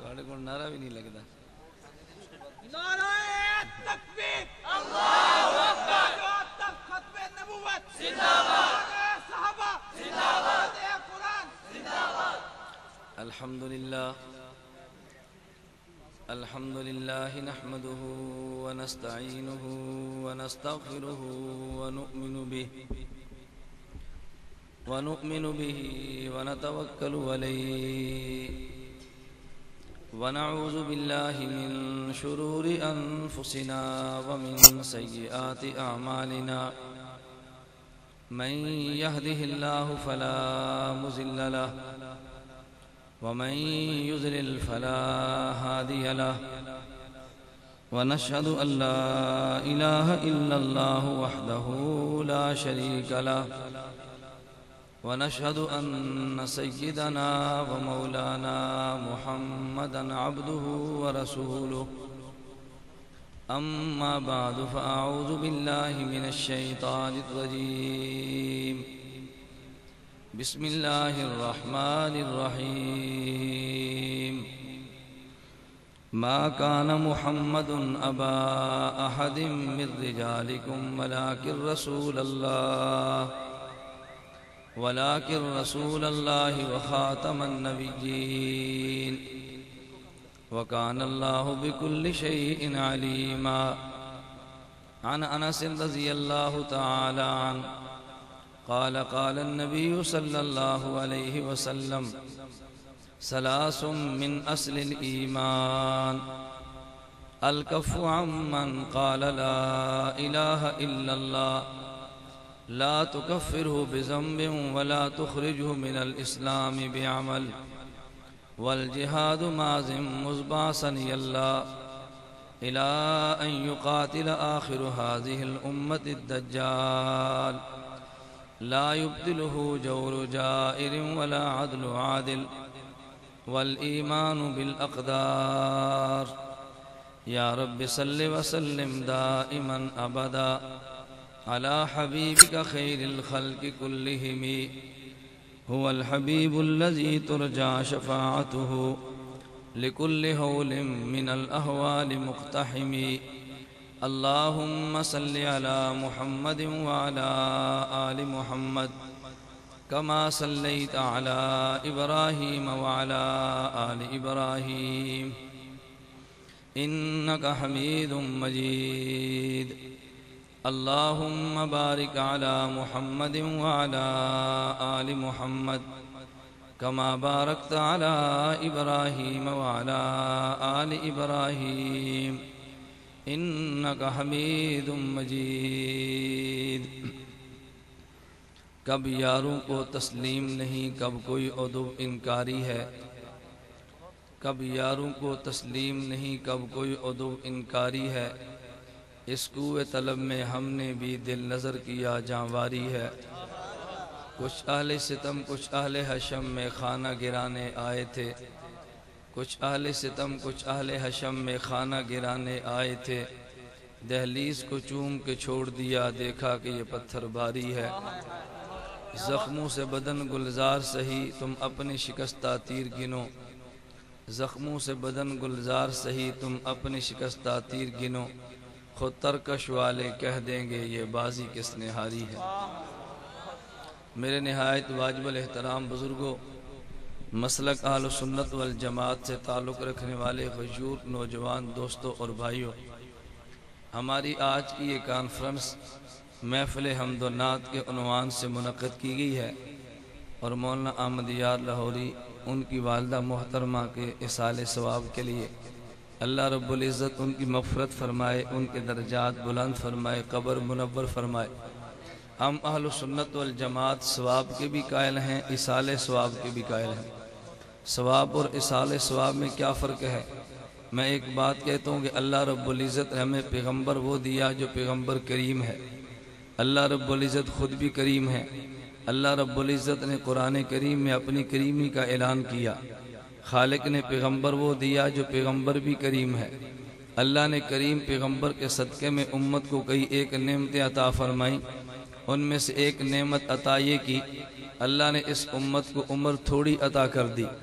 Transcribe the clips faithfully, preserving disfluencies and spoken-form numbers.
تھوڑے کو نعرہ بھی نہیں لگتا. نعرہ تکبیر، اللہ اکبر، ختم نبوت زندہ باد، صحابہ زندہ باد، قرآن زندہ باد. الحمد للہ الحمد للہ نحمده ونستعینه ونستغفره ونؤمن به ونؤمن به ونتوکل علیہ ونعوذ باللہ من شرور انفسنا ومن سیئات اعمالنا من يهده الله فلا مضل له ومن يضلل فلا هادي له ونشهد أن لا إله إلا الله وحده لا شريك له ونشهد أن سيدنا ومولانا محمدا عبده ورسوله. أما بعد فأعوذ بالله من الشيطان الرجيم. بسم الله الرحمن الرحيم. ما كان محمد أبا أحد من رجالكم ولكن رسول الله ولكن رسول الله وخاتم النبيين وكان الله بكل شيء عليما. عن أنس رضي الله تعالى عنه قال قال النبي صلى الله عليه وسلم ثلاث من أصل الإيمان الكف عمن قال لا إله إلا الله لا تكفره بذنب ولا تخرجه من الإسلام بعمل والجهاد مازم مزبعثني الله إلى أن يقاتل آخر هذه الأمة الدجال لا يبدله جور جائر ولا عدل عادل والإيمان بالأقدار. يا رب صل وسلم دائما أبدا على حبيبك خير الخلق كلهم. هو الحبيب الذي ترجى شفاعته لكل هول من الأهوال مقتحم. اللهم صل على محمد وعلى آل محمد كما صليت على إبراهيم وعلى آل إبراهيم إنك حميد مجيد. اللهم بارك على محمد وعلى آل محمد كما باركت على إبراهيم وعلى آل إبراهيم إنك حميد مجيد. کب یاروں کو تسلیم نہیں کب کوئی عدو انکاری ہے. کب یاروں کو تسلیم نہیں کب کوئی عدو انکاری ہے. اس کوئے طلب میں ہم نے بھی دل نظر کیا جانواری ہے. کچھ اہل ستم کچھ اہل حشم میں خانہ گرانے آئے تھے. کچھ اہل ستم کچھ اہل حشم میں خانہ گرانے آئے تھے. دہلیز کو چوم کے چھوڑ دیا دیکھا کہ یہ پتھر بھاری ہے. زخموں سے بدن گلزار سہی تم اپنی شکستہ تیر گنو. زخموں سے بدن گلزار سہی تم اپنی شکستہ تیر گنو. خود ترکش والے کہہ دیں گے یہ بازی کس نے ہاری ہے. میرے نہایت واجب الاحترام بزرگوں، مسلک اہل سنت والجماعت سے تعلق رکھنے والے غیور نوجوان دوستوں اور بھائیوں، ہماری آج کی یہ کانفرنس محفل حمد و نعت کے عنوان سے منعقد کی گئی ہے اور مولانا احمد یار لاہوری ان کی والدہ محترمہ کے اصال ثواب کے لیے اللہ رب العزت ان کی مغفرت فرمائے، ان کے درجات بلند فرمائے، قبر منور فرمائے. ہم اہل سنت والجماعت ثواب کے بھی قائل ہیں، اصال ثواب کے بھی قائل ہیں. ثواب اور اصال ثواب میں کیا فرق ہے؟ میں ایک بات کہتا ہوں کہ اللہ رب العزت نے ہمیں پیغمبر وہ دیا جو پیغمبر کریم ہے. اللہ رب العزت خود بھی کریم ہے. اللہ رب العزت نے قرآن کریم میں اپنی کریمی کا اعلان کیا. خالق نے پیغمبر وہ دیا جو پیغمبر بھی کریم ہے. اللہ نے کریم پیغمبر کے صدقے میں امت کو کئی ایک نعمتیں عطا فرمائیں. ان میں سے ایک نعمت عطا یہ کی اللہ نے اس امت کو عمر تھوڑی عطا کر دی،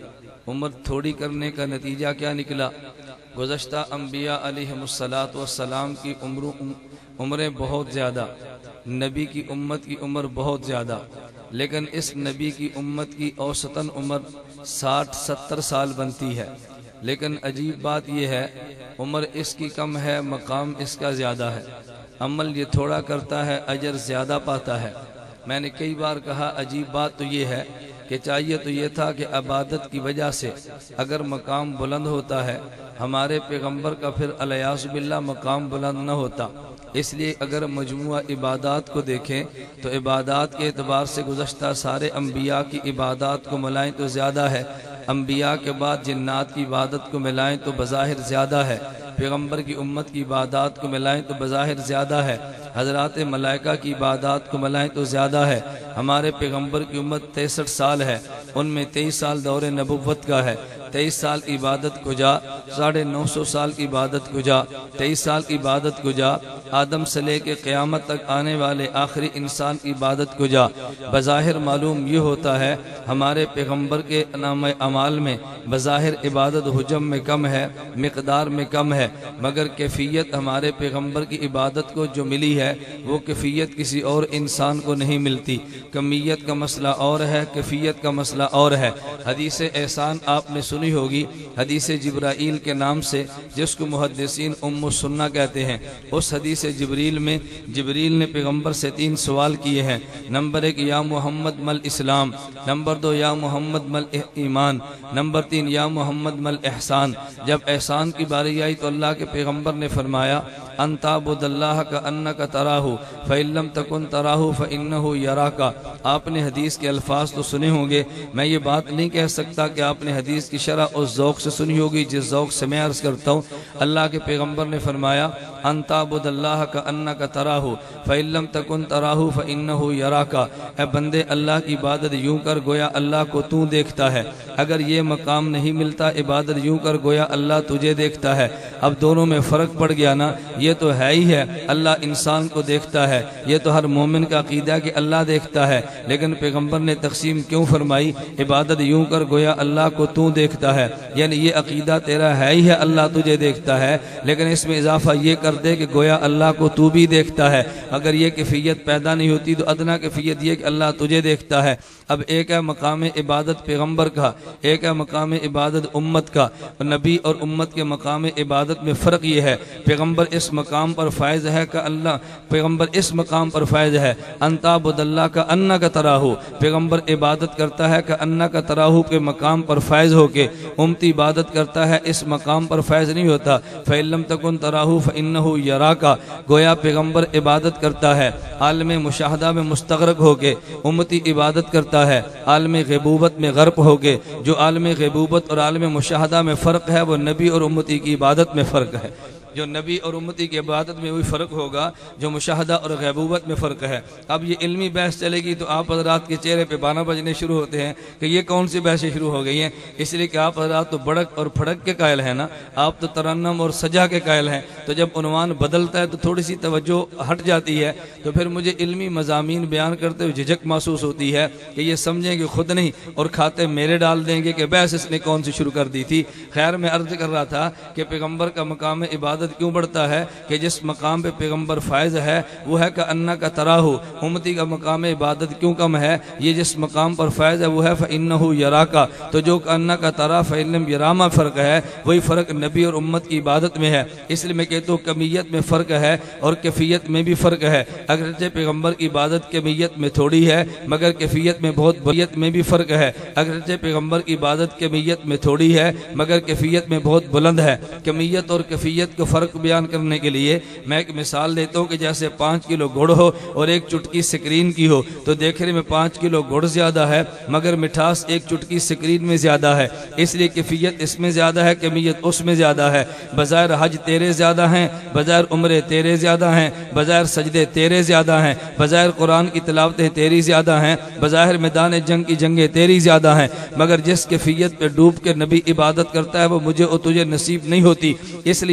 عمر تھوڑی کرنے کا نتیجہ کیا نکلا؟ گزشتہ انبیاء علیہم السلام کی عمروں عمریں بہت زیادہ، نبی کی امت کی عمر بہت زیادہ، لیکن اس نبی کی امت کی اوسطاً عمر ساٹھ ستر سال بنتی ہے، لیکن عجیب بات یہ ہے عمر اس کی کم ہے، مقام اس کا زیادہ ہے، عمل یہ تھوڑا کرتا ہے، اجر زیادہ پاتا ہے۔ میں نے کئی بار کہا عجیب بات تو یہ ہے کہ چاہیے تو یہ تھا کہ عبادت کی وجہ سے اگر مقام بلند ہوتا ہے، ہمارے پیغمبر کا پھر الیاذ باللہ مقام بلند نہ ہوتا۔ اس لیے اگر مجموعہ عبادات کو دیکھیں تو عبادات کے اعتبار سے گزشتہ سارے انبیاء کی عبادات کو ملائیں تو زیادہ ہے، انبیاء کے بعد جنات کی عبادت کو ملائیں تو بظاہر زیادہ ہے، پیغمبر کی امت کی عبادات کو ملائیں تو بظاہر زیادہ ہے، حضرات ملائکہ کی عبادات کو ملائیں تو زیادہ ہے۔ ہمارے پیغمبر کی امت تیسٹھ سال ہے، ان میں تیئیس سال دور نبوت کا ہے، تیئیس سال کی عبادت کو جا، ساڑھے نو سو سال کی عبادت کو جا، تیئیس سال کی عبادت کو جا، آدم سے لے کے قیامت تک آنے والے آخری انسان کی عبادت کو جا۔ بظاہر معلوم یہ ہوتا ہے ہمارے پیغمبر کے نام اعمال میں بظاہر عبادت حجم میں کم ہے، مقدار میں کم ہے، مگر کیفیت ہمارے پیغمبر کی عبادت کو جو ملی ہے وہ کیفیت کسی اور انسان کو نہیں ملتی۔ کمیت کا مسئلہ اور ہے، کیفیت کا مسئلہ اور ہے۔ حدیث احسان آپ نے سنی ہوگی، حدیث جبرائیل کے نام سے جس کو محدثین ام السنہ کہتے ہیں۔ اس حدیث جبریل میں جبریل نے پیغمبر سے تین سوال کیے ہیں۔ نمبر ایک، یا محمد مل اسلام، نمبر دو، یا محمد مل ایمان، نمبر تین، یا محمد مل احسان۔ جب احسان کی باری آئی تو اللہ کے پیغمبر نے فرمایا ان تعبد اللہ کأنک تراہ فإن لم تکن تراہ فإنہ یراک۔ آپ نے حدیث کے الفاظ تو سنے ہوں گے، میں یہ بات نہیں کہہ سکتا کہ آپ نے حدیث کی شرح اس ذوق سے سنی ہوگی جس ذوق سے میں عرض کرتا ہوں۔ اللہ کے پیغمبر نے فرمایا ان تعبد اللہ کأنک تراہ فإن لم تکن تراہ فإنہ یراک۔ اے بندے اللہ کی عبادت یوں کر گویا اللہ کو تو دیکھتا ہے۔ اگر یہ مقام نہیں ملتا عبادت یوں کر گویا اللہ تجھے دیکھتا ہے۔ اب دونوں میں فرق پڑ گیا نا، یہ تو ہے ہی ہے اللہ انسان کو دیکھتا ہے، یہ تو ہر مومن کا عقیدہ ہے کہ اللہ دیکھتا ہے، لیکن پیغمبر نے تقسیم کیوں فرمائی عبادت یوں کر گویا اللہ کو تو دیکھتا ہے، یعنی یہ عقیدہ تیرا ہے ہی ہے اللہ تجھے دیکھتا ہے، لیکن اس میں اضافہ یہ کر دے کہ گویا اللہ کو تو بھی دیکھتا ہے۔ اگر یہ کیفیت پیدا نہیں ہوتی تو ادنا کیفیت یہ کہ اللہ تجھے دیکھتا ہے۔ اب ایک ہے مقام عبادت پیغمبر کا، ایک ہے مقام عبادت امت کا۔ نبی اور امت کے مقام عبادت میں فرق یہ ہے، پیغمبر اس مقام پر فائز ہے کہ اللہ پیغمبر اس مقام پر فائز ہے ان تعبد اللہ کا انک تراہ، پیغمبر عبادت کرتا ہے کہ انک تراہ کے مقام پر فائز ہو کے، امتی عبادت کرتا ہے اس مقام پر فائز نہیں ہوتا۔ فإن لم تکن تراہ فإنہ یراک، گویا پیغمبر عبادت کرتا ہے عالم مشاہدہ میں مستغرق ہو کے، امتی عبادت کرتا ہے عالم غیبوبت میں غرق ہو کے۔ جو عالم غیبوبت اور عالم مشاہدہ میں فرق ہے وہ نبی اور امتی کی عبادت میں فرق ہے۔ جو نبی اور امتی کی عبادت میں وہی فرق ہوگا جو مشاہدہ اور غیبوبت میں فرق ہے۔ اب یہ علمی بحث چلے گی تو آپ حضرات کے چہرے پہ بانا بجنے شروع ہوتے ہیں کہ یہ کون سی بحثیں شروع ہو گئی ہیں، اس لیے کہ آپ حضرات تو بڑک اور پھڑک کے قائل ہیں نا، آپ تو ترنم اور سجا کے قائل ہیں، تو جب عنوان بدلتا ہے تو تھوڑی سی توجہ ہٹ جاتی ہے، تو پھر مجھے علمی مضامین بیان کرتے ہوئے جھجک محسوس ہوتی ہے کہ یہ سمجھیں گے خود نہیں اور کھاتے میرے ڈال دیں گے کہ بحث اس نے کون سی شروع کر دی تھی۔ خیر میں عرض کر رہا تھا کہ پیغمبر کا مقام عبادت کیوں بڑھتا ہے کہ جس مقام پہ پیغمبر فائز ہے وہ ہے کہ انہ کا تراہ، امتی کا مقام عبادت کیوں کم ہے، یہ جس مقام پر فائز ہے وہ ہے فإنہ یراک، تو جو کہ انہ کا تراہ فإنہ یراما فرق ہے وہی فرق نبی اور امت کی عبادت میں ہے۔ اس لیے میں کہتا ہوں کمیت میں فرق ہے اور کیفیت میں بھی فرق ہے، اگرچہ پیغمبر کی عبادت کمیت میں تھوڑی ہے مگر کیفیت میں بہت بریت میں بھی فرق ہے، اگرچہ پیغمبر کی عبادت کمیت میں تھوڑی ہے مگر کیفیت میں بہت بلند ہے۔ کمیت اور کیفیت کو فرق بیان کرنے کے لیے میں ایک مثال دیتا ہوں کہ جیسے پانچ کلو گڑ ہو اور ایک چٹکی سکرین کی ہو، تو دیکھنے میں پانچ کلو گڑ زیادہ ہے مگر مٹھاس ایک چٹکی سکرین میں زیادہ ہے، اس لیے کیفیت اس میں زیادہ ہے، کمیت اس میں زیادہ ہے۔ بظاہر حج تیرے زیادہ ہیں، بظاہر عمرے تیرے زیادہ ہیں، بظاہر سجدے تیرے زیادہ ہیں، بظاہر قرآن کی تلاوتیں تیری زیادہ ہیں، بظاہر میدان جنگ کی جنگیں تیری زیادہ ہیں، مگر جس کیفیت پہ ڈوب کے نبی عبادت کرتا ہے وہ مجھے اور تجھے نصیب نہیں ہوتی۔ اس لیے اہل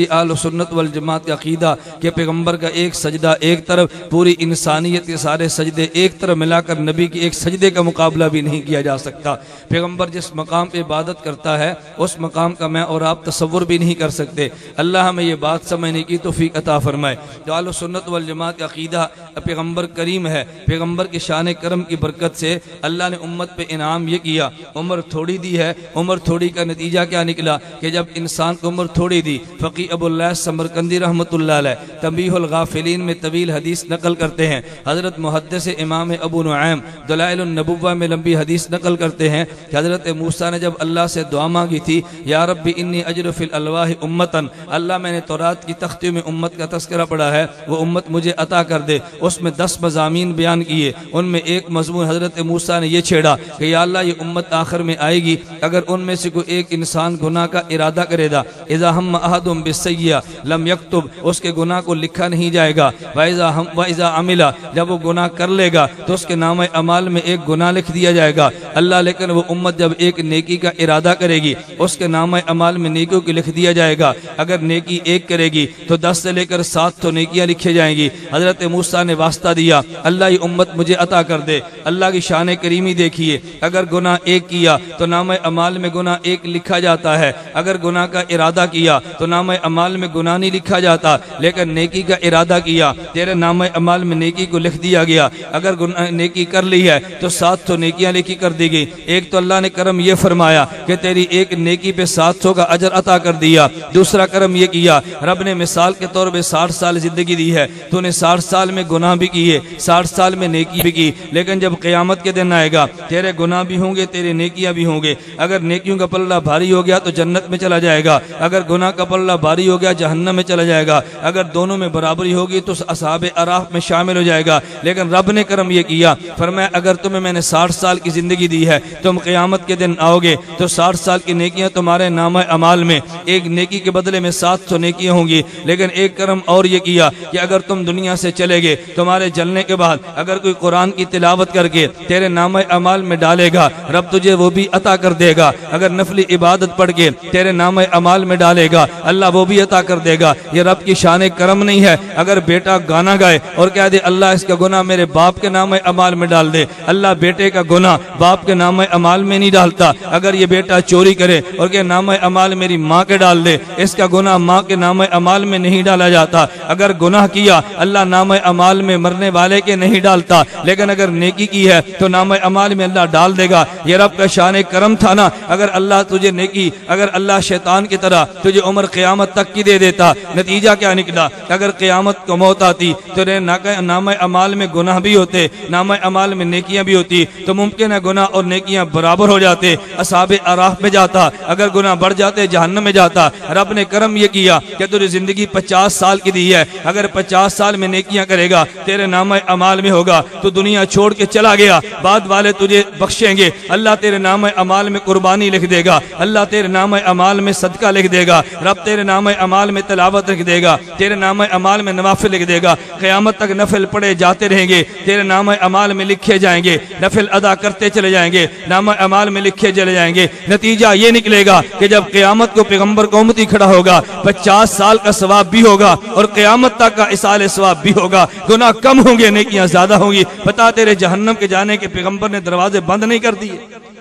سنت والجماعت کا عقیدہ کہ پیغمبر کا ایک سجدہ ایک طرف، پوری انسانیت کے سارے سجدے ایک طرف ملا کر نبی کی ایک سجدے کا مقابلہ بھی نہیں کیا جا سکتا۔ پیغمبر جس مقام پہ عبادت کرتا ہے اس مقام کا میں اور آپ تصور بھی نہیں کر سکتے۔ اللہ ہمیں یہ بات سمجھنے کی توفیق عطا فرمائے۔ جو اہل سنت والجماعت کا عقیدہ پیغمبر کریم ہے، پیغمبر کے شان کرم کی برکت سے اللہ نے امت پہ انعام یہ کیا، عمر تھوڑی دی ہے۔ عمر تھوڑی کا نتیجہ کیا نکلا کہ جب انسان کو عمر تھوڑی دی، فقی ابو اللہ سمرقندی رحمۃ اللہ علیہ تنبیہ الغافلین میں طویل حدیث نقل کرتے ہیں، حضرت محدث امام ابو نعیم دلائل النبوہ میں لمبی حدیث نقل کرتے ہیں کہ حضرت موسیٰ نے جب اللہ سے دعا مانگی تھی، یا رب انی اجر فی الالواح امتن، اللہ میں نے تورات کی تختی میں امت کا تذکرہ پڑھا ہے، وہ امت مجھے عطا کر دے۔ اس میں دس مضامین بیان کیے، ان میں ایک مضمون حضرت موسیٰ نے یہ چھیڑا کہ یا اللہ یہ امت آخر میں آئے گی، اگر ان میں سے کوئی ایک انسان گناہ کا ارادہ کرے گا، اذا ہم احدم بالسیئہ لم یکتب، اس کے گناہ کو لکھا نہیں جائے گا، وَإِذَا ہم وَإِذَا عَمِلَ، جب وہ گناہ کر لے گا تو اس کے نام اعمال میں ایک گناہ لکھ دیا جائے گا۔ اللہ لیکن وہ امت جب ایک نیکی کا ارادہ کرے گی اس کے نام اعمال میں نیکیوں کی لکھ دیا جائے گا، اگر نیکی ایک کرے گی تو دس سے لے کر سات تو نیکیاں لکھے جائیں گی۔ حضرت موسیٰ نے واسطہ دیا، اللہ یہ امت مجھے عطا کر دے۔ اللہ کی شان کریمی دیکھیے، اگر گناہ ایک کیا تو نام اعمال میں گناہ ایک لکھا جاتا ہے، اگر گناہ کا ارادہ کیا تو نام اعمال میں گناہ نہیں لکھا جاتا، لیکن نیکی کا ارادہ کیا تیرے نام اعمال میں نیکی کو لکھ دیا گیا، اگر نیکی کر لی ہے تو سات سو نیکیاں لکھی کر دی گئی۔ ایک تو اللہ نے کرم یہ فرمایا کہ تیری ایک نیکی پہ سات سو کا اجر عطا کر دیا، دوسرا کرم یہ کیا رب نے مثال کے طور پہ ساٹھ سال زندگی دی ہے، تو نے ساٹھ سال میں گناہ بھی کیے، ساٹھ سال میں نیکی بھی کی، لیکن جب قیامت کے دن آئے گا تیرے گناہ بھی ہوں گے تیرے نیکیاں بھی ہوں گے، اگر نیکیوں کا پلہ بھاری ہو گیا تو جنت میں چلا جائے گا، اگر گناہ کا پلہ بھاری ہو گیا جہنم میں چلا جائے گا، اگر دونوں میں برابری ہوگی تو اصحاب اعراف میں شامل ہو جائے گا۔ لیکن رب نے کرم یہ کیا، فرمایا اگر تمہیں میں نے ساٹھ سال کی زندگی دی ہے، تم قیامت کے دن آؤ گے تو ساٹھ سال کی نیکیاں تمہارے نامہ اعمال میں، ایک نیکی کے بدلے میں سات سو نیکیاں ہوں گی، لیکن ایک کرم اور یہ کیا کہ اگر تم دنیا سے چلے گے تمہارے جلنے کے بعد اگر کوئی قرآن کی تلاوت کر کے تیرے نامہ اعمال میں ڈالے گا رب تجھے وہ بھی عطا کر دے گا، اگر نفلی عبادت پڑھ کے تیرے نامہ اعمال میں ڈالے گا اللہ وہ بھی عطا کر دے گا۔ یہ رب کی شان کرم نہیں ہے؟ اگر بیٹا گانا گائے اور کہہ دے اللہ اس کا گناہ میرے باپ کے نامہ اعمال میں ڈال دے، اللہ بیٹے کا گناہ باپ کے نامہ اعمال میں نہیں ڈالتا۔ اگر یہ بیٹا چوری کرے اور کہ نامہ اعمال میری ماں کے ڈال دے، اس کا گناہ ماں کے نامہ اعمال میں نہیں ڈالا جاتا۔ اگر گناہ کیا اللہ نامہ اعمال میں مرنے والے کے نہیں ڈالتا، لیکن اگر نیکی کی ہے تو نامہ اعمال میں اللہ ڈال دے گا۔ یہ رب کا شان کرم تھا نا، اگر اللہ تجھے نیکی، اگر اللہ شیطان کی طرح تجھے عمر قیامت تک کی دے دیتا، نتیجہ کیا نکلا؟ اگر قیامت کو موت آتی تو نامہ اعمال میں گناہ بھی ہوتے، نامہ اعمال میں نیکیاں بھی ہوتی، تو ممکن ہے گناہ اور نیکیاں برابر ہو جاتے، اصحاب اعراف میں جاتا، اگر گناہ بڑھ جاتے جہنم میں جاتا۔ رب نے کرم یہ کیا کہ تجھے زندگی پچاس سال کی دی ہے، اگر پچاس سال میں نیکیاں کرے گا تیرے نامہ اعمال میں ہوگا، تو دنیا چھوڑ کے چلا گیا، بعد والے تجھے بخشیں گے، اللہ تیرے نامہ اعمال میں قربانی لکھ دے گا، اللہ تیرے نامہ اعمال میں صدقہ لکھ دے گا، رب تیرے نامہ اعمال میں تلاوت لکھ دے گا، تیرے نامہ اعمال میں نوافل لکھ دے گا، قیامت تک نفل پڑے جاتے رہیں گے، تیرے نامہ اعمال میں لکھے جائیں گے، نفل ادا کرتے چلے جائیں گے، نامہ اعمال میں لکھے چلے جائیں گے۔ نتیجہ یہ نکلے گا کہ جب قیامت کو پیغمبر کو امتی کھڑا ہوگا پچاس سال کا ثواب بھی ہوگا اور قیامت تک کا اصال ثواب بھی ہوگا، گناہ کم ہوں گے نیکیاں زیادہ ہوں گی۔ بتا تیرے جہنم کے جانے کے پیغمبر نے دروازے بند نہیں کر دیے،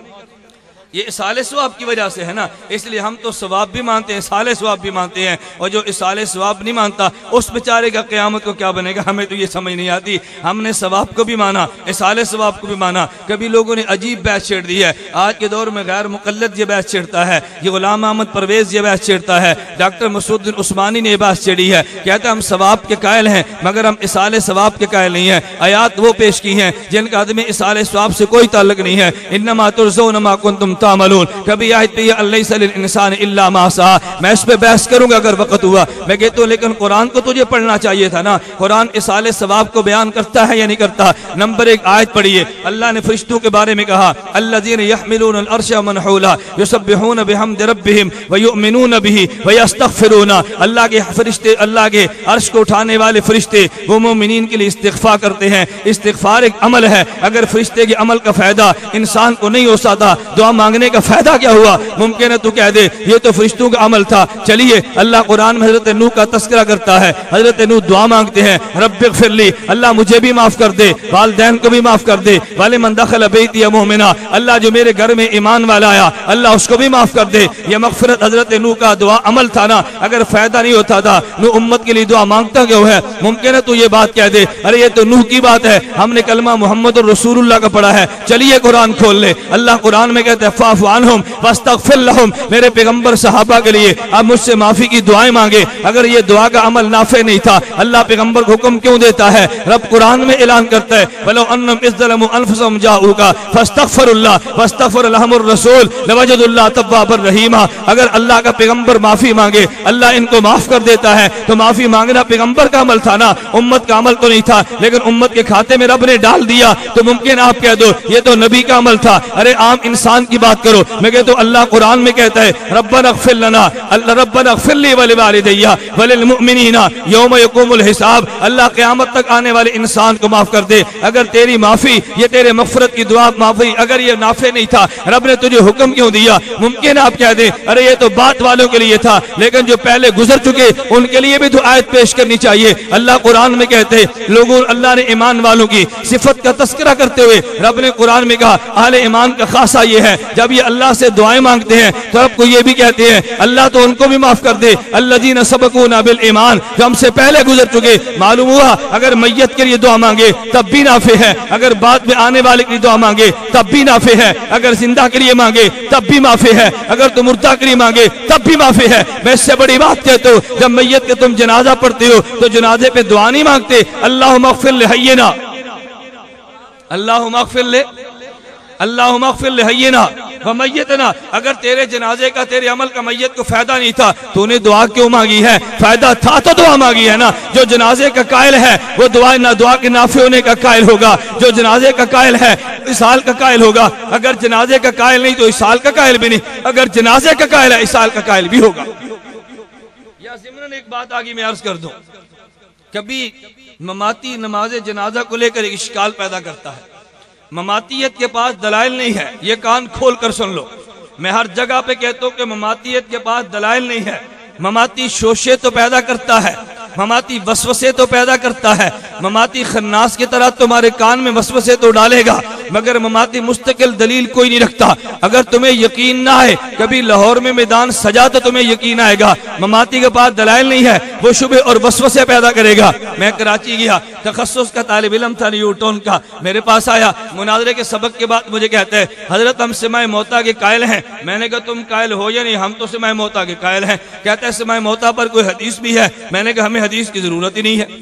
یہ اصال ثواب کی وجہ سے ہے نا، اس لیے ہم تو ثواب بھی مانتے ہیں اصال ثواب بھی مانتے ہیں، اور جو اصال ثواب نہیں مانتا اس بیچارے کا قیامت کو کیا بنے گا ہمیں تو یہ سمجھ نہیں آتی۔ ہم نے ثواب کو بھی مانا، اصال ثواب کو بھی مانا۔ کبھی لوگوں نے عجیب بحث چھیڑ دی ہے، آج کے دور میں غیر مقلد یہ بحث چھیڑتا ہے، یہ غلام احمد پرویز یہ بحث چھیڑتا ہے، ڈاکٹر مسعود الدین عثمانی نے یہ بحث چھیڑی ہے، کہتا ہے ہم ثواب کے قائل ہیں مگر ہم اصال ثواب کے قائل نہیں ہیں۔ آیات وہ پیش کی ہیں جن کا آدمی اصال ثواب سے کوئی تعلق نہیں ہے، انما ترزون ما کنتم تعملون، کبھی آیت پہ یہ لیس للانسان الا ما سعی، میں اس پہ بحث کروں گا اگر وقت ہوا، میں کہتا ہوں لیکن قرآن کو تجھے پڑھنا چاہیے تھا نا، قرآن اصال ثواب کو بیان کرتا ہے یا نہیں کرتا؟ نمبر ایک آیت پڑھیے، اللہ نے فرشتوں کے بارے میں کہا الذین یحملون العرش ومن حولہ یسبحون بحمد ربہم ویؤمنون بہ ویستغفرون، اللہ کے فرشتے، اللہ کے عرش کو اٹھانے والے فرشتے وہ مومنین کے لیے استغفار کرتے ہیں۔ استغفار ایک عمل ہے، اگر فرشتے کے عمل کا فائدہ انسان کو نہیں ہو سکتا، دعا مانگ مانگنے کا فائدہ کیا ہوا؟ ممکن ہے تو کہہ دے یہ تو فرشتوں کا عمل تھا۔ چلیے اللہ قرآن میں حضرت نوح کا تذکرہ کرتا ہے، حضرت نوح دعا مانگتے ہیں، رب اغفر لی، اللہ مجھے بھی معاف کر دے، والدین کو بھی معاف کر دے، وَلِمَنْ دَخَلَ بَيْتِيَ مُؤْمِنًا، اللہ جو میرے گھر میں ایمان والا آیا اللہ اس کو بھی معاف کر دے۔ یہ مغفرت حضرت نوح کا دعا عمل تھا نا، اگر فائدہ نہیں ہوتا تھا نوح امت کے لیے دعا مانگتا کیوں ہے؟ ممکن ہے تو یہ بات کہہ دے ارے یہ تو نوح کی بات ہے، ہم نے کلمہ محمد رسول اللہ کا پڑھا ہے۔ چلیے قرآن کھول لے، اللہ قرآن میں کہتے ہیں فَاعْفُ عَنْهُمْ وَاسْتَغْفِرْ لَهُمْ، میرے پیغمبر صحابہ کے لیے اب مجھ سے معافی کی دعائیں مانگے۔ اگر یہ دعا کا عمل نافع نہیں تھا اللہ پیغمبر کو حکم کیوں دیتا ہے؟ رب قرآن میں اعلان کرتا ہے وَلَوْ أَنَّهُمْ إِذْ ظَلَمُوا أَنفُسَهُمْ جَاءُوكَ فَاسْتَغْفَرُوا اللَّهَ وَاسْتَغْفَرَ لَهُمُ الرَّسُولُ لَوَجَدُوا اللَّهَ تَوَّابًا رَحِيمًا، اگر اللہ کا پیغمبر معافی مانگے اللہ ان کو معاف کر دیتا ہے۔ تو معافی مانگنا پیغمبر کا عمل تھا نا، امت کا عمل تو نہیں تھا، لیکن امت کے کھاتے میں رب نے ڈال دیا تو ممکن آپ کہہ دو یہ تو نبی کا عمل تھا۔ ارے عام انسان کی بات کرو، میں کہتا ہوں اللہ قرآن میں کہتا ہے ربنا اغفر لنا، اللہ ربنا اغفر لی ولوالدی وللمؤمنین یوم یقوم الحساب، اللہ قیامت تک آنے والے انسان کو معاف کر دے۔ اگر تیری معافی یہ تیرے مغفرت کی دعا معافی اگر یہ نافع نہیں تھا رب نے تجھے حکم کیوں دیا؟ ممکن آپ کہہ دیں ارے یہ تو بات والوں کے لیے تھا، لیکن جو پہلے گزر چکے ان کے لیے بھی تو آیت پیش کرنی چاہیے۔ اللہ قرآن میں کہتے ہیں لوگوں اللہ نے ایمان والوں کی صفت کا تذکرہ کرتے ہوئے رب نے قرآن میں کہا اہل ایمان کا خاصہ یہ ہے جب یہ اللہ سے دعائیں مانگتے ہیں تو رب کو یہ بھی کہتے ہیں اللہ تو ان کو بھی معاف کر دے الذین سبقونا بالایمان، جو ہم سے پہلے گزر چکے۔ معلوم ہوا اگر میت کے لیے دعا مانگے تب بھی نافع ہے، اگر بعد میں آنے والے کے لیے دعا مانگے تب بھی نافع ہے، اگر زندہ کے لیے مانگے تب بھی نافع ہے، اگر تم مردہ کے لیے مانگے تب بھی نافع ہے۔ میں اس سے بڑی بات کہتا ہوں جب میت کے تم جنازہ پڑھتے ہو تو جنازے پہ دعا نہیں مانگتے اللہم اغفر لحینا، اللہم اغفر لے اللہم اغفر لحینا ومیتنا، اگر تیرے جنازے کا تیرے عمل کا میت کو فائدہ نہیں تھا تو نے دعا کیوں مانگی ہے؟ فائدہ تھا تو دعا مانگی ہے نا۔ جو جنازے کا قائل ہے وہ دعا نہ دعا کے نافع ہونے کا قائل ہوگا، جو جنازے کا قائل ہے اسال کا قائل ہوگا، اگر جنازے کا قائل نہیں تو اسال کا قائل بھی نہیں، اگر جنازے کا قائل ہے اسال کا قائل بھی ہوگا۔ یا ضمناً ایک بات آگے میں عرض کر دوں، کبھی مماتی نماز جنازہ کو لے کر ایک اشکال پیدا کرتا ہے۔ مماتیت کے پاس دلائل نہیں ہے، یہ کان کھول کر سن لو، میں ہر جگہ پہ کہتا ہوں کہ مماتیت کے پاس دلائل نہیں ہے۔ مماتی شوشے تو پیدا کرتا ہے، مماتی وسوسے تو پیدا کرتا ہے، مماتی خناس کی طرح تمہارے کان میں وسوسے تو ڈالے گا، مگر مماتی مستقل دلیل کوئی نہیں رکھتا۔ اگر تمہیں یقین نہ آئے کبھی لاہور میں میدان سجا تو تمہیں یقین آئے گا، مماتی کے پاس دلائل نہیں ہے، وہ شبہ اور وسوسے پیدا کرے گا۔ میں کراچی گیا، تخصص کا طالب علم تھا نیو ٹون کا، میرے پاس آیا مناظرے کے سبق کے بعد مجھے کہتا ہے حضرت ہم سماع موتا کے قائل ہیں۔ میں نے کہا تم قائل ہو یا نہیں؟ ہم تو سماع موتا کے قائل ہیں۔ کہتا ہے سماع موتا پر کوئی حدیث بھی ہے؟ میں نے کہا ہمیں حدیث کی ضرورت ہی نہیں ہے،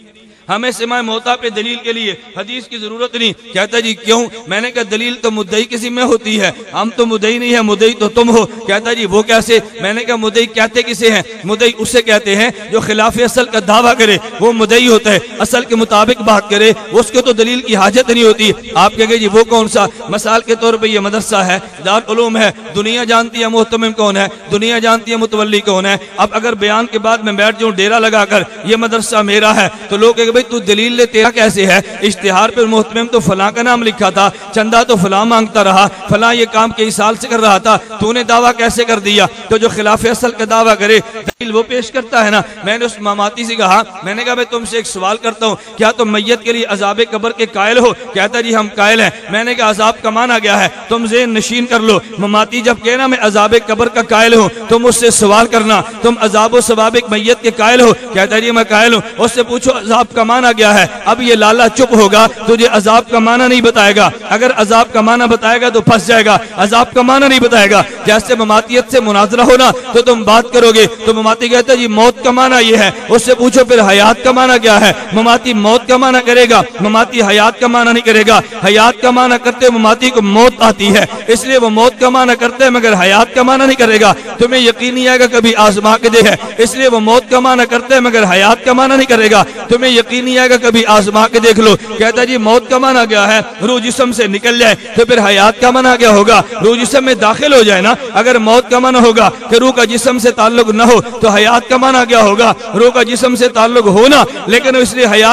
ہمیں سماع موتا پہ دلیل کے لیے حدیث کی ضرورت نہیں۔ کہتا جی کیوں؟ میں نے کہا دلیل تو مدعی کے ذمہ ہوتی ہے، ہم تو مدعی نہیں ہے، مدعی تو تم ہو۔ کہتا جی وہ کیسے؟ میں نے کہا مدعی کہتے کسے ہیں؟ مدعی اسے کہتے ہیں جو خلاف اصل کا دعویٰ کرے وہ مدعی ہوتا ہے، اصل کے مطابق بات کرے اس کو تو دلیل کی حاجت نہیں ہوتی۔ آپ کہے گے جی وہ کون سا؟ مثال کے طور پہ یہ مدرسہ ہے، دارالعلوم ہے، دنیا جانتی ہے محتمم کون ہے، دنیا جانتی ہے متولی کون ہے۔ اب اگر بیان کے بعد میں بیٹھ جاؤں ڈیرا لگا کر یہ مدرسہ میرا ہے تو لوگ کہے گے تو دلیل لے تیرا کیسے ہے؟ اشتہار پر محتمم تو فلاں کا نام لکھا تھا، چندہ تو فلاں مانگتا رہا، فلاں یہ کام کئی سال سے کر رہا تھا، تو نے دعویٰ کیسے کر دیا؟ تو جو خلاف اصل کا دعویٰ کرے دلیل وہ پیش کرتا ہے نا۔ میں نے اس مماتی سے کہا، میں نے کہا میں تم سے ایک سوال کرتا ہوں، کیا تم میت کے لیے عذاب قبر کے قائل ہو؟ کہتا جی ہم قائل ہیں۔ میں نے کہا عذاب کا معنی کیا ہے؟ تم ذہن نشین کر لو، مماتی جب کہنا میں عذاب قبر کا قائل ہوں تم اس سے سوال کرنا تم عذاب و ثواب میت کے قائل ہو؟ کہتا جی میں قائل ہوں۔ اس سے پوچھو عذاب کا معنی کیا ہے؟ اب یہ لالا چپ ہوگا، تجھے عذاب کا معنی نہیں بتائے گا، اگر عذاب کا معنی بتائے گا تو پھنس جائے گا، عذاب کا معنی نہیں بتائے گا۔ جیسے مماتیت سے مناظرہ ہونا تو تم بات کرو گے تو مماتی کہتا ہے جی موت کا معنی یہ ہے، اس سے پوچھو پھر حیات کا معنی کیا ہے؟ مماتی موت کا معنی کرے گا، مماتی حیات کا معنی نہیں کرے گا۔ حیات کا معنی کرتے مماتی کو موت آتی ہے اس لیے وہ موت کا معنی کرتے ہیں مگر حیات کا معنی نہیں کرے گا۔ تمہیں یقین نہیں آئے گا کبھی آزما کے دیکھے اس لیے وہ موت کا معنی کرتے ہیں مگر حیات کا معنی نہیں کرے گا۔ تمہیں یقین نہیں آئے گا کبھی آزما کے دیکھ لو، کہتا جی موت کا معنی کیا ہے؟ روح جسم سے نکل جائے، تو پھر حیات کا معنی کیا ہوگا؟ روح جسم میں داخل ہو جائے نا۔ اگر موت کا معنی ہوگا کہ روح کا جسم سے تعلق نہ ہو تو حیات کا معنی کیا ہوگا؟ روح کا جسم سے تعلق ہونا، لیکن اس لیے حیات کا معنی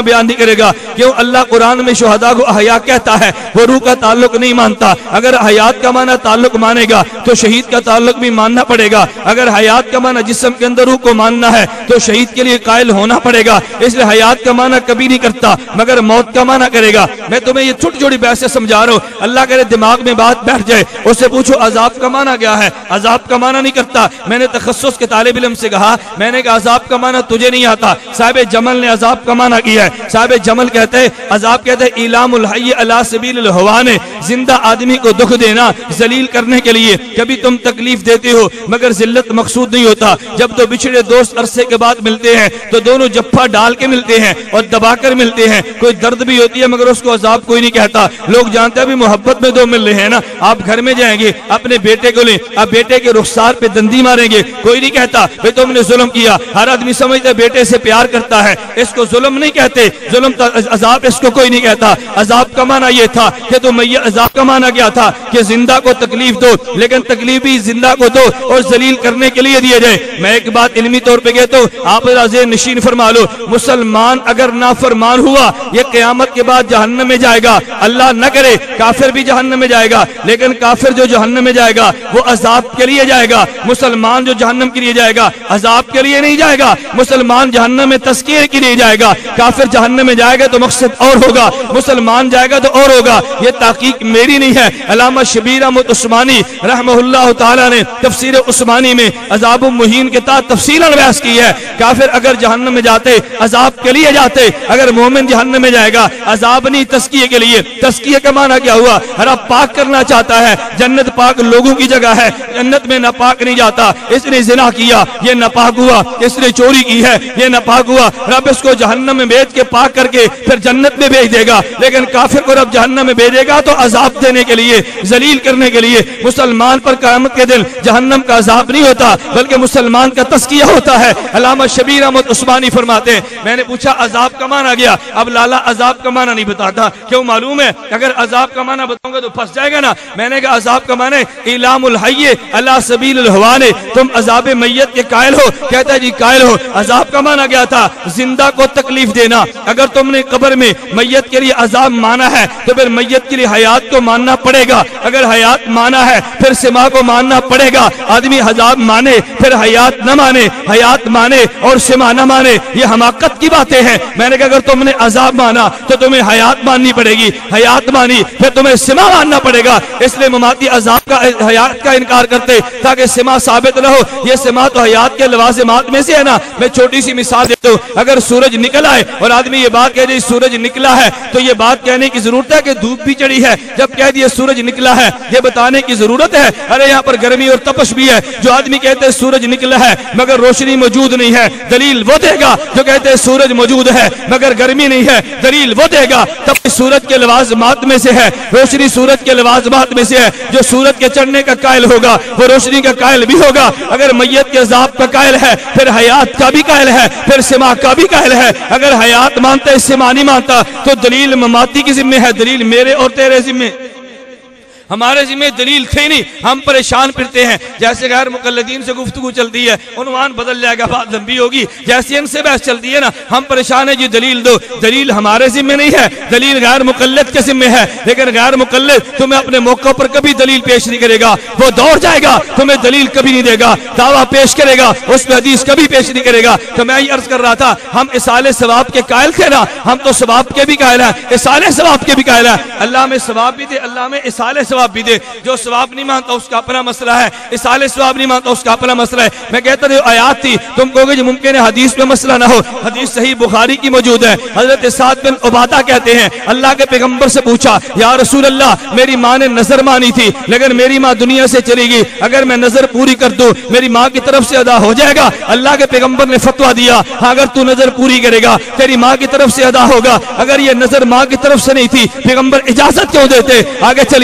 بیان نہیں کرے گا. کیوں اللہ قرآن میں شہداء کو احیا کہتا ہے, وہ روح کا تعلق نہیں مانتا. اگر حیات کا معنی تعلق مانے گا تو شہید کا تعلق بھی ماننا پڑے گا. اگر حیات کا معنی جسم کے اندر روح کو ماننا ہے تو شہید کے لیے قائل ہونا پڑے گا. اس لیے حیات کا معنی کبھی نہیں کرتا مگر موت کا معنی کرے گا. میں تمہیں یہ چھوٹی چھوٹی بحثیں سمجھا رہا ہوں, اللہ کرے دماغ میں بات بیٹھ جائے. اس سے پوچھو عذاب کا معنی کیا ہے, عذاب کا معنی نہیں کرتا. میں نے تخصص کے طالب علم سے کہا, میں نے کہا عذاب کا معنی تجھے نہیں آتا. صاحب جمل نے عذاب کا معنی کیا ہے. صاحب جمل کہتے ہیں عذاب کہتے ہیں ایلام الحی علی سبیل الہوان, زندہ آدمی کو دکھ دینا ذلیل کرنے کے لیے. کبھی تم تکلیف دیتے ہو مگر ذلت مقصود نہیں ہوتا. جب دو بچھڑے دوست عرصے کے بعد ملتے ہیں تو دونوں جفا ڈال کے ملتے ہیں اور دبا کر ملتے ہیں. کوئی درد بھی ہوتی ہے مگر اس کو عذاب کوئی نہیں کہتا. لوگ جانتے ہیں بھی محبت میں دو مل رہے ہیں نا. آپ گھر میں جائیں گے اپنے بیٹے کو لیں, آپ بیٹے کے رخسار پہ دندی ماریں گے, کوئی نہیں کہتا بھئی تم نے ظلم کیا. ہر آدمی سمجھتا ہے بیٹے سے پیار کرتا ہے, اس کو ظلم نہیں کہتے. ظلم عذاب اس کو کوئی نہیں کہتا. عذاب کا معنی یہ تھا کہ تو میت, عذاب کا معنی کیا تھا کہ زندہ کو تکلیف دو, لیکن تکلیف بھی زندہ کو دو اور ذلیل کرنے کے لیے دیے جائے. میں ایک بات علمی طور پہ کہتا ہوں, آپ ذہن نشین فرما لو. مسلمان اگر نافرمان ہوا یہ قیامت کے بعد جہنم میں جائے گا. اللہ نہ کرے کافر بھی جہنم میں جائے گا, لیکن کافر جو جہنم میں جائے گا وہ عذاب کے لیے جائے گا. مسلمان جو جہنم کے لیے جائے گا عذاب کے لیے نہیں جائے گا. مسلمان جہنم میں تزکیے کے لیے جائے گا, کافر جہنم میں جائے گا تو مقصد اور ہوگا, مسلمان جائے گا تو اور ہوگا. یہ تحقیق میری نہیں ہے, علامہ شبیر احمد عثمانی رحمہ اللہ تعالی نے تفسیر عثمانی میں عذاب المہین کے تحت تفصیلاً بحث کی ہے. کافر اگر جہنم میں جاتے عذاب کے لیے جاتے, اگر مومن جہنم میں جائے گا عذاب نہیں تزکیے کے لیے. تزکیے کا معنی کیا ہوا, رب پاک کرنا چاہتا ہے. جنت پاک لوگوں کی جگہ ہے, جنت میں ناپاک نہیں جاتا. اس نے زنا کیا یہ ناپاک ہوا, اس نے چوری کی ہے یہ ناپاک ہوا. رب اس کو جہنم میں بھیج کے پاک کر کے پھر جنت میں بھیج دے گا. لیکن کافر کو رب جہنم میں بھیجے گا تو عذاب دینے کے لیے, ذلیل کرنے کے لیے. مسلمان پر قیامت کے دن جہنم کا عذاب نہیں ہوتا بلکہ مسلمان کا تزکیہ ہوتا ہے. علامہ شبیر احمد عثمانی فرماتے ہیں, میں نے پوچھا عذاب کا معنی گیا, اب لالا عذاب کا معنی نہیں بتاتا. کیوں معلوم ہے اگر عذاب کا معنی بتاؤں گا تو پھنس جائے گا نا. میں نے کہا عذاب کا معنی ایلام الحی علی سبیل الہوان, تم عذاب میت کے قائل ہو. کہتا ہے جی قائل ہو. عذاب کا معنی کیا تھا, زندہ کو تکلیف دینا. اگر تم نے قبر میں میت کے لیے عذاب مانا ہے تو پھر میت کے لیے حیات کو ماننا پڑے گا. اگر حیات مانا ہے پھر سما کو ماننا پڑے گا. آدمی عذاب مانے پھر حیات نہ مانے, حیات مانے اور سما نہ مانے, یہ حماقت کی باتیں ہیں. میں نے کہا اگر تم نے عذاب مانا تو تمہیں حیات ماننی پڑے گی, حیات مانی پھر تمہیں سما ماننا پڑے گا. اس لیے مماتی عذاب کا حیات کا انکار کرتے تاکہ سما ثابت نہ ہو. یہ سما تو حیات کے لوازمات میں سے ہے نا. میں چھوٹی سی مثال دیتا ہوں, اگر سورج نکل آئے اور آدمی یہ بات کہہ دے سورج نکلا ہے تو یہ بات کہنے کی ضرورت ہے کہ دھوپ بھی چڑھی ہے. جب کہہ دیے سورج نکلا ہے یہ بتانے کی ضرورت ہے. ارے یہاں پر گرمی اور تپش بھی ہے. جو آدمی کہتے ہیں سورج نکلا ہے مگر روشنی موجود نہیں ہے, دلیل وہ دے گا. جو کہتے ہیں سورج موجود ہے مگر گرمی نہیں ہے, دلیل وہ دے گا. تب سورج کے لوازمات میں سے ہے, روشنی سورج کے لوازمات میں سے ہے. جو سورج کے چڑھنے کا قائل ہوگا وہ روشنی کا قائل بھی ہوگا. اگر میت کے عذاب کا قائل ہے پھر حیات کا بھی قائل ہے, پھر سما کا بھی قائل ہے. اگر حیات مانتا ہے سما نہیں مانتا تو دلیل مماتی کی ذمہ ہے, دلیل میرے اور تیرے ذمہ. ہمارے ذمہ دلیل تھے نہیں, ہم پریشان پھرتے ہیں. جیسے غیر مقلدین سے گفتگو چلتی ہے عنوان بدل جائے گا, بات لمبی ہوگی. جیسے ان سے بحث چلتی ہے نا, ہم پریشان ہیں جی دلیل دو. دلیل ہمارے ذمہ نہیں ہے, دلیل غیر مقلد کے ذمہ ہے. لیکن غیر مقلد تمہیں اپنے موقع پر کبھی دلیل پیش نہیں کرے گا, وہ دوڑ جائے گا, تمہیں دلیل کبھی نہیں دے گا. دعویٰ پیش کرے گا, اس پہ حدیث کبھی پیش نہیں کرے گا. تو میں یہ عرض کر رہا تھا ہم اصال ثواب کے قائل تھے نا, ہم تو ثواب کے بھی قائل ہیں, اصال ثواب کے بھی قائل ہیں. اللہ میں ثواب بھی دے, اللہ میں اصال ثواب بھی دے. جو ثواب نہیں مانتا اس کا اپنا مسئلہ ہے, اصال ثواب نہیں مانتا اس کا اپنا مسئلہ ہے. میں کہتا تھا آیات تھی, تم کہو گے جو ممکن ہے حدیث میں مسئلہ نہ ہو. حدیث صحیح بخاری کی موجود ہے. حضرت سعد بن عبادہ کہتے ہیں اللہ کے پیغمبر سے پوچھا یا رسول اللہ میری ماں نے نظر مانی تھی لیکن میری ماں دنیا سے چلی گئی, اگر میں نظر پوری کر دوں میری ماں کی طرف سے ادا ہو جائے گا؟ اللہ کے پیغمبر نے فتویٰ دیا اگر تو نظر پوری کرے گا تیری ماں کی طرف سے ادا ہوگا. اگر یہ نظر ماں کی طرف سے نہیں تھی پیغمبر اجازت کیوں دیتے؟ آگے چلیے حدیث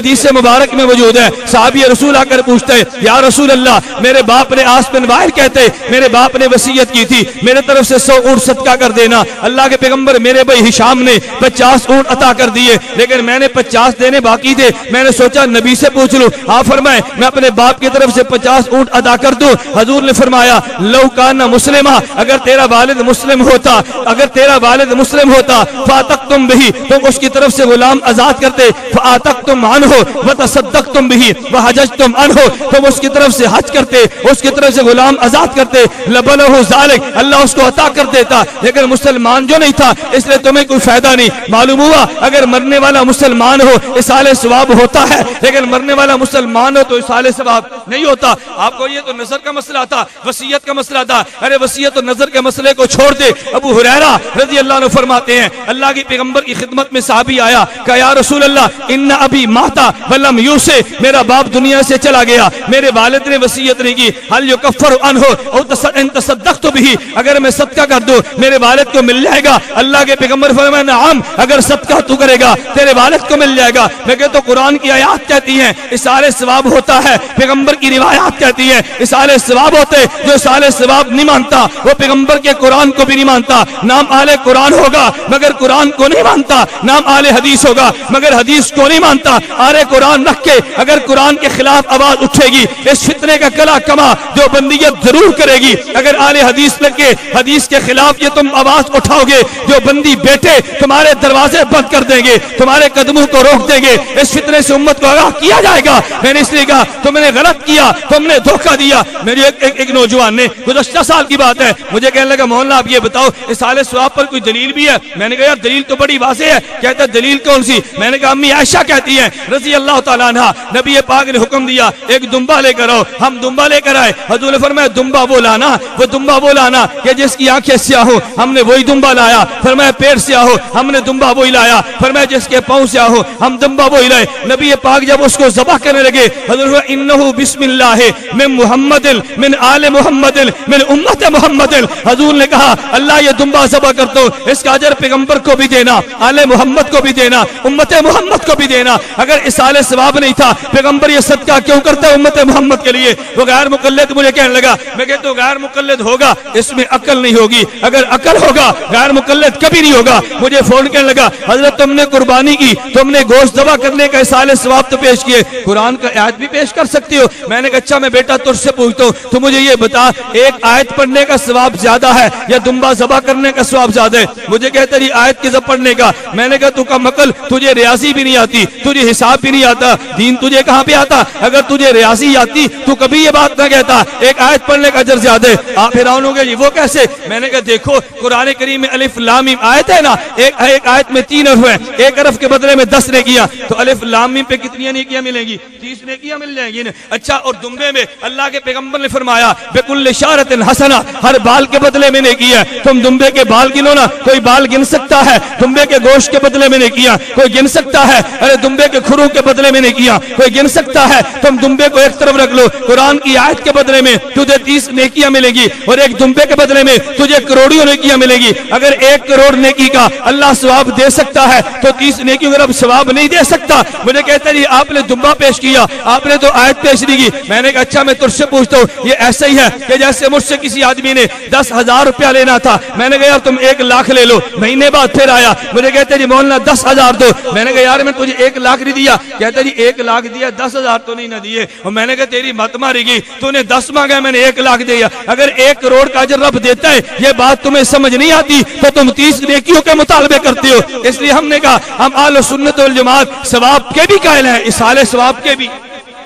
حدیث مبارک میں موجود ہے، صحابی رسول آ کر پوچھتے ہیں یا رسول اللہ میرے باپ نے آس بن وائل کہتے میرے باپ نے وصیت کی تھی میرے طرف سے سو اونٹ صدقہ کر دینا، اللہ کے پیغمبر میرے بھائی ہشام نے پچاس اونٹ عطا کر دیے لیکن میں نے پچاس دینے باقی تھے، میں نے سوچا نبی سے پوچھ لوں، آپ فرمائے میں اپنے باپ کی طرف سے پچاس اونٹ ادا کر دوں؟ حضور نے فرمایا لو کان مسلمہ، اگر تیرا والد مسلم ہوتا اگر تیرا والد مسلم ہوتا فاتقتم بہی، تم اس کی طرف سے غلام آزاد کرتے، فاتقتم عنہ وتصدقتم بہی وحججتم عنہ، تم اس کی طرف سے حج کرتے اس کی طرف سے غلام آزاد کرتے، لبلہ ذالک، اللہ اس کو عطا کر دیتا، لیکن مسلمان جو نہیں تھا اس لیے تمہیں کوئی فائدہ نہیں۔ معلوم ہوا اگر مرنے والا مسلمان ہو اصالہ ثواب ہوتا ہے، لیکن مرنے والا مسلمان ہو تو اصالہ ثواب نہیں ہوتا۔ آپ کو یہ تو نظر کا مسئلہ تھا، وصیت کا مسئلہ تھا، ارے وصیت و نظر کے مسئلے کو چھوڑ دے۔ ابو ہریرہ رضی اللہ عنہ فرماتے ہیں اللہ کی پیغمبر کی خدمت میں صحابی آیا کہ یا رسول اللہ ان ابی ماتا ولم یوصی، میرا باپ دنیا سے چلا گیا میرے والد نے وصیت نہیں کی، هل یکفر عنہ او ان تصدقت به، اگر میں صدقہ کر دوں میرے والد کو مل جائے گا؟ اللہ کے پیغمبر فرمایا نعم، اگر صدقہ تو کرے گا تیرے والد کو مل جائے گا۔ لیکن تو قرآن کی آیات کہتی ہیں اصالہ ثواب ہوتا ہے، پیغمبر کی روایات کہتی ہیں اصالہ ثواب ہوتے، جو اصالہ ثواب نہیں مانتا وہ پیغمبر کے قرآن کو بھی نہیں مانتا۔ نام اہل قرآن ہوگا مگر قرآن کو نہیں مانتا، نام اہل حدیث ہوگا مگر حدیث کو نہیں مانتا۔ اہل قرآن رکھ کے اگر قرآن کے خلاف آواز اٹھے گی اس فتنے کا کلا کما جو بندیت ضرور کرے گی۔ اگر اہل حدیث لگ کے حدیث کے خلاف یہ تم آواز اٹھاؤ گے جو بندی بیٹے تمہارے دروازے بند کر دیں گے، تمہارے قدموں کو روک دیں گے، اس فتنے سے امت کو آگاہ کیا جائے گا۔ میں نے اس لیے کہا تم نے غلط کیا، تم نے دھوکہ دیا۔ میری ایک, ایک, ایک نوجوان نے گزشتہ سال کی بات ہے مجھے کہنے لگا مولانا آپ یہ بتاؤ اصالہ ثواب پر کوئی دلیل بھی ہے؟ میں نے کہا یار دلیل تو بڑی واضح ہے۔ کہتا ہے دلیل کون سی؟ میں نے کہا امی عائشہ کہتی ہیں رضی اللہ تعالیٰ عنہ نبی پاک نے حکم دیا ایک دمبا لے کر آؤ، ہم دمبا لے کر آئے، حضور نے فرمایا دمبا وہ لانا وہ دمبا وہ لانا کہ جس کی آنکھیں سیاہ ہو، ہم نے وہی دمبا لایا۔ فرمایا پیٹ سیاہ ہو، ہم نے دمبا وہی لایا۔ فرمایا جس کے پاؤں سیاہ ہو، ہم دمبا وہی لائے۔ نبی پاک جب اس کو ذبح کرنے لگے حضور نے انہو بسم اللہ من محمد من آل محمد من امت محمد، حضور نے کہا اللہ یہ دمبا ذبح کر دو، اس کا اجر پیغمبر کو بھی دینا، آل محمد کو بھی دینا، امت محمد کو بھی دینا۔ اگر اصالہ ثواب نہیں تھا پیغمبر یہ صدقہ کیوں کرتا ہے امت محمد کے لیے؟ وہ غیر مقلد مجھے کہنے لگا، میں کہتا ہوں غیر مقلد ہوگا اس میں عقل نہیں ہوگی، اگر عقل ہوگا غیر مقلد کبھی نہیں ہوگا۔ مجھے فون کرنے لگا حضرت تم نے قربانی کی، تم نے گوشت ذبح کرنے کا اصالہ ثواب تو پیش کیے، قرآن کا آیت بھی پیش کر سکتی ہو؟ میں نے کہا اچھا میں بیٹا تجھ سے پوچھتا ہوں تو مجھے یہ بتا ایک آیت پڑھنے کا ثواب زیادہ ہے یا دمبا ذبح کرنے کا ثواب زیادہ ہے؟ مجھے کہتا ہے آیت کی ذبح پڑھنے کا۔ میں نے کہا تو کم عقل، تجھے ریاضی بھی نہیں آتی، تجھے حساب بھی نہیں آتا، دین تجھے کہاں پہ آتا؟ اگر تجھے ریاضی آتی تو کبھی یہ بات نہ کہتا ایک آیت پڑھنے کا اجر زیادہ ہے۔ آپ فرعون ہو گئے وہ کیسے؟ میں نے کہا دیکھو قرآن کریم میں الف لام میم آیت ہے نا، ایک ایک آیت میں تین حرف ہیں، ایک حرف کے بدلے میں دس نیکیاں، تو الف لام میم پہ کتنی نیکیاں ملیں گی؟ تیس نیکیاں مل جائیں گی نا۔ اچھا اور دمبے میں اللہ کے پیغمبر نے فرمایا بکل شعرۃ حسنہ، ہر بال کے بدلے میں نیکی ہے۔ تم دمبے کے بال گنو نا، کوئی بال گن سکتا ہے؟ دمبے کے گوشت کے بدلے میں نیکیاں کوئی گن سکتا ہے؟ ارے دمبے کے کھروں کے بدلے میں نیکیاں کوئی گن سکتا ہے؟ تم دمبے کو ایک طرف رکھ لو، قرآن کی آیت کے بدلے میں تجھے تیس نیکیاں ملے گی اور ایک دمبے کے بدلے میں تجھے کروڑیوں نیکیاں ملے گی۔ اگر ایک کروڑ نیکی کا اللہ ثواب دے سکتا ہے تو تیس نیکیوں کا رب ثواب نہیں دے سکتا؟ مجھے کہتا ہے آپ نے دمبا پیش کیا، آپ نے تو آیت پیش نہیں کی۔ میں نے کہا اچھا میں تجھ سے پوچھتا ہوں یہ ایسا ہی ہے کہ جیسے مجھ سے کسی آدمی نے دس ہزار روپیہ لینا تھا، میں نے کہا یار تم ایک لاکھ لے لو، مہینے بعد پھر آیا مجھے کہتے ہیں جی مولانا دس ہزار دو، میں نے کہا یار میں تجھے ایک لاکھ نہیں دیا، کہتا جی ایک لاکھ دیا دس ہزار تو نہیں نہ دیے، اور میں نے کہا تیری مت ماری گئی، تو نے دس مانگا میں نے ایک لاکھ دیا۔ اگر ایک کروڑ کا اجر رب دیتا ہے یہ بات تمہیں سمجھ نہیں آتی تو تم تیس نیکیوں کے مطالبے کرتے ہو۔ اس لیے ہم نے کہا ہم اہل سنت والجماعت ثواب کے بھی قائل ہیں، اصالہ ثواب کے بھی،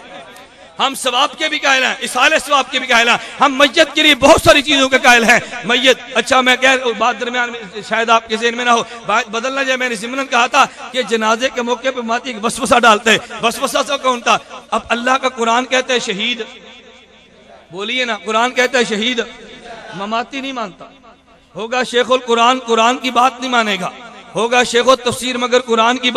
ہم ثواب کے بھی قائل ہیں، اصالہ ثواب کے بھی قائل ہیں۔ ہم میت کے لیے بہت ساری چیزوں کے قائل ہیں۔ میت اچھا میں کہہ بات درمیان میں شاید آپ کے ذہن میں نہ ہو، بات بدلنا جائے، میں نے ضمناً کہا تھا کہ جنازے کے موقع پہ ماتی ایک وسوسہ ڈالتے ہیں، وسوسہ سے کون تھا؟ اب اللہ کا قرآن کہتا ہے شہید، بولیے نا، قرآن کہتا ہے شہید، مماتی نہیں مانتا، ہوگا شیخ القرآن قرآن کی بات نہیں مانے گا، ہوگا شیخ التفسیر مگر قرآن کی بات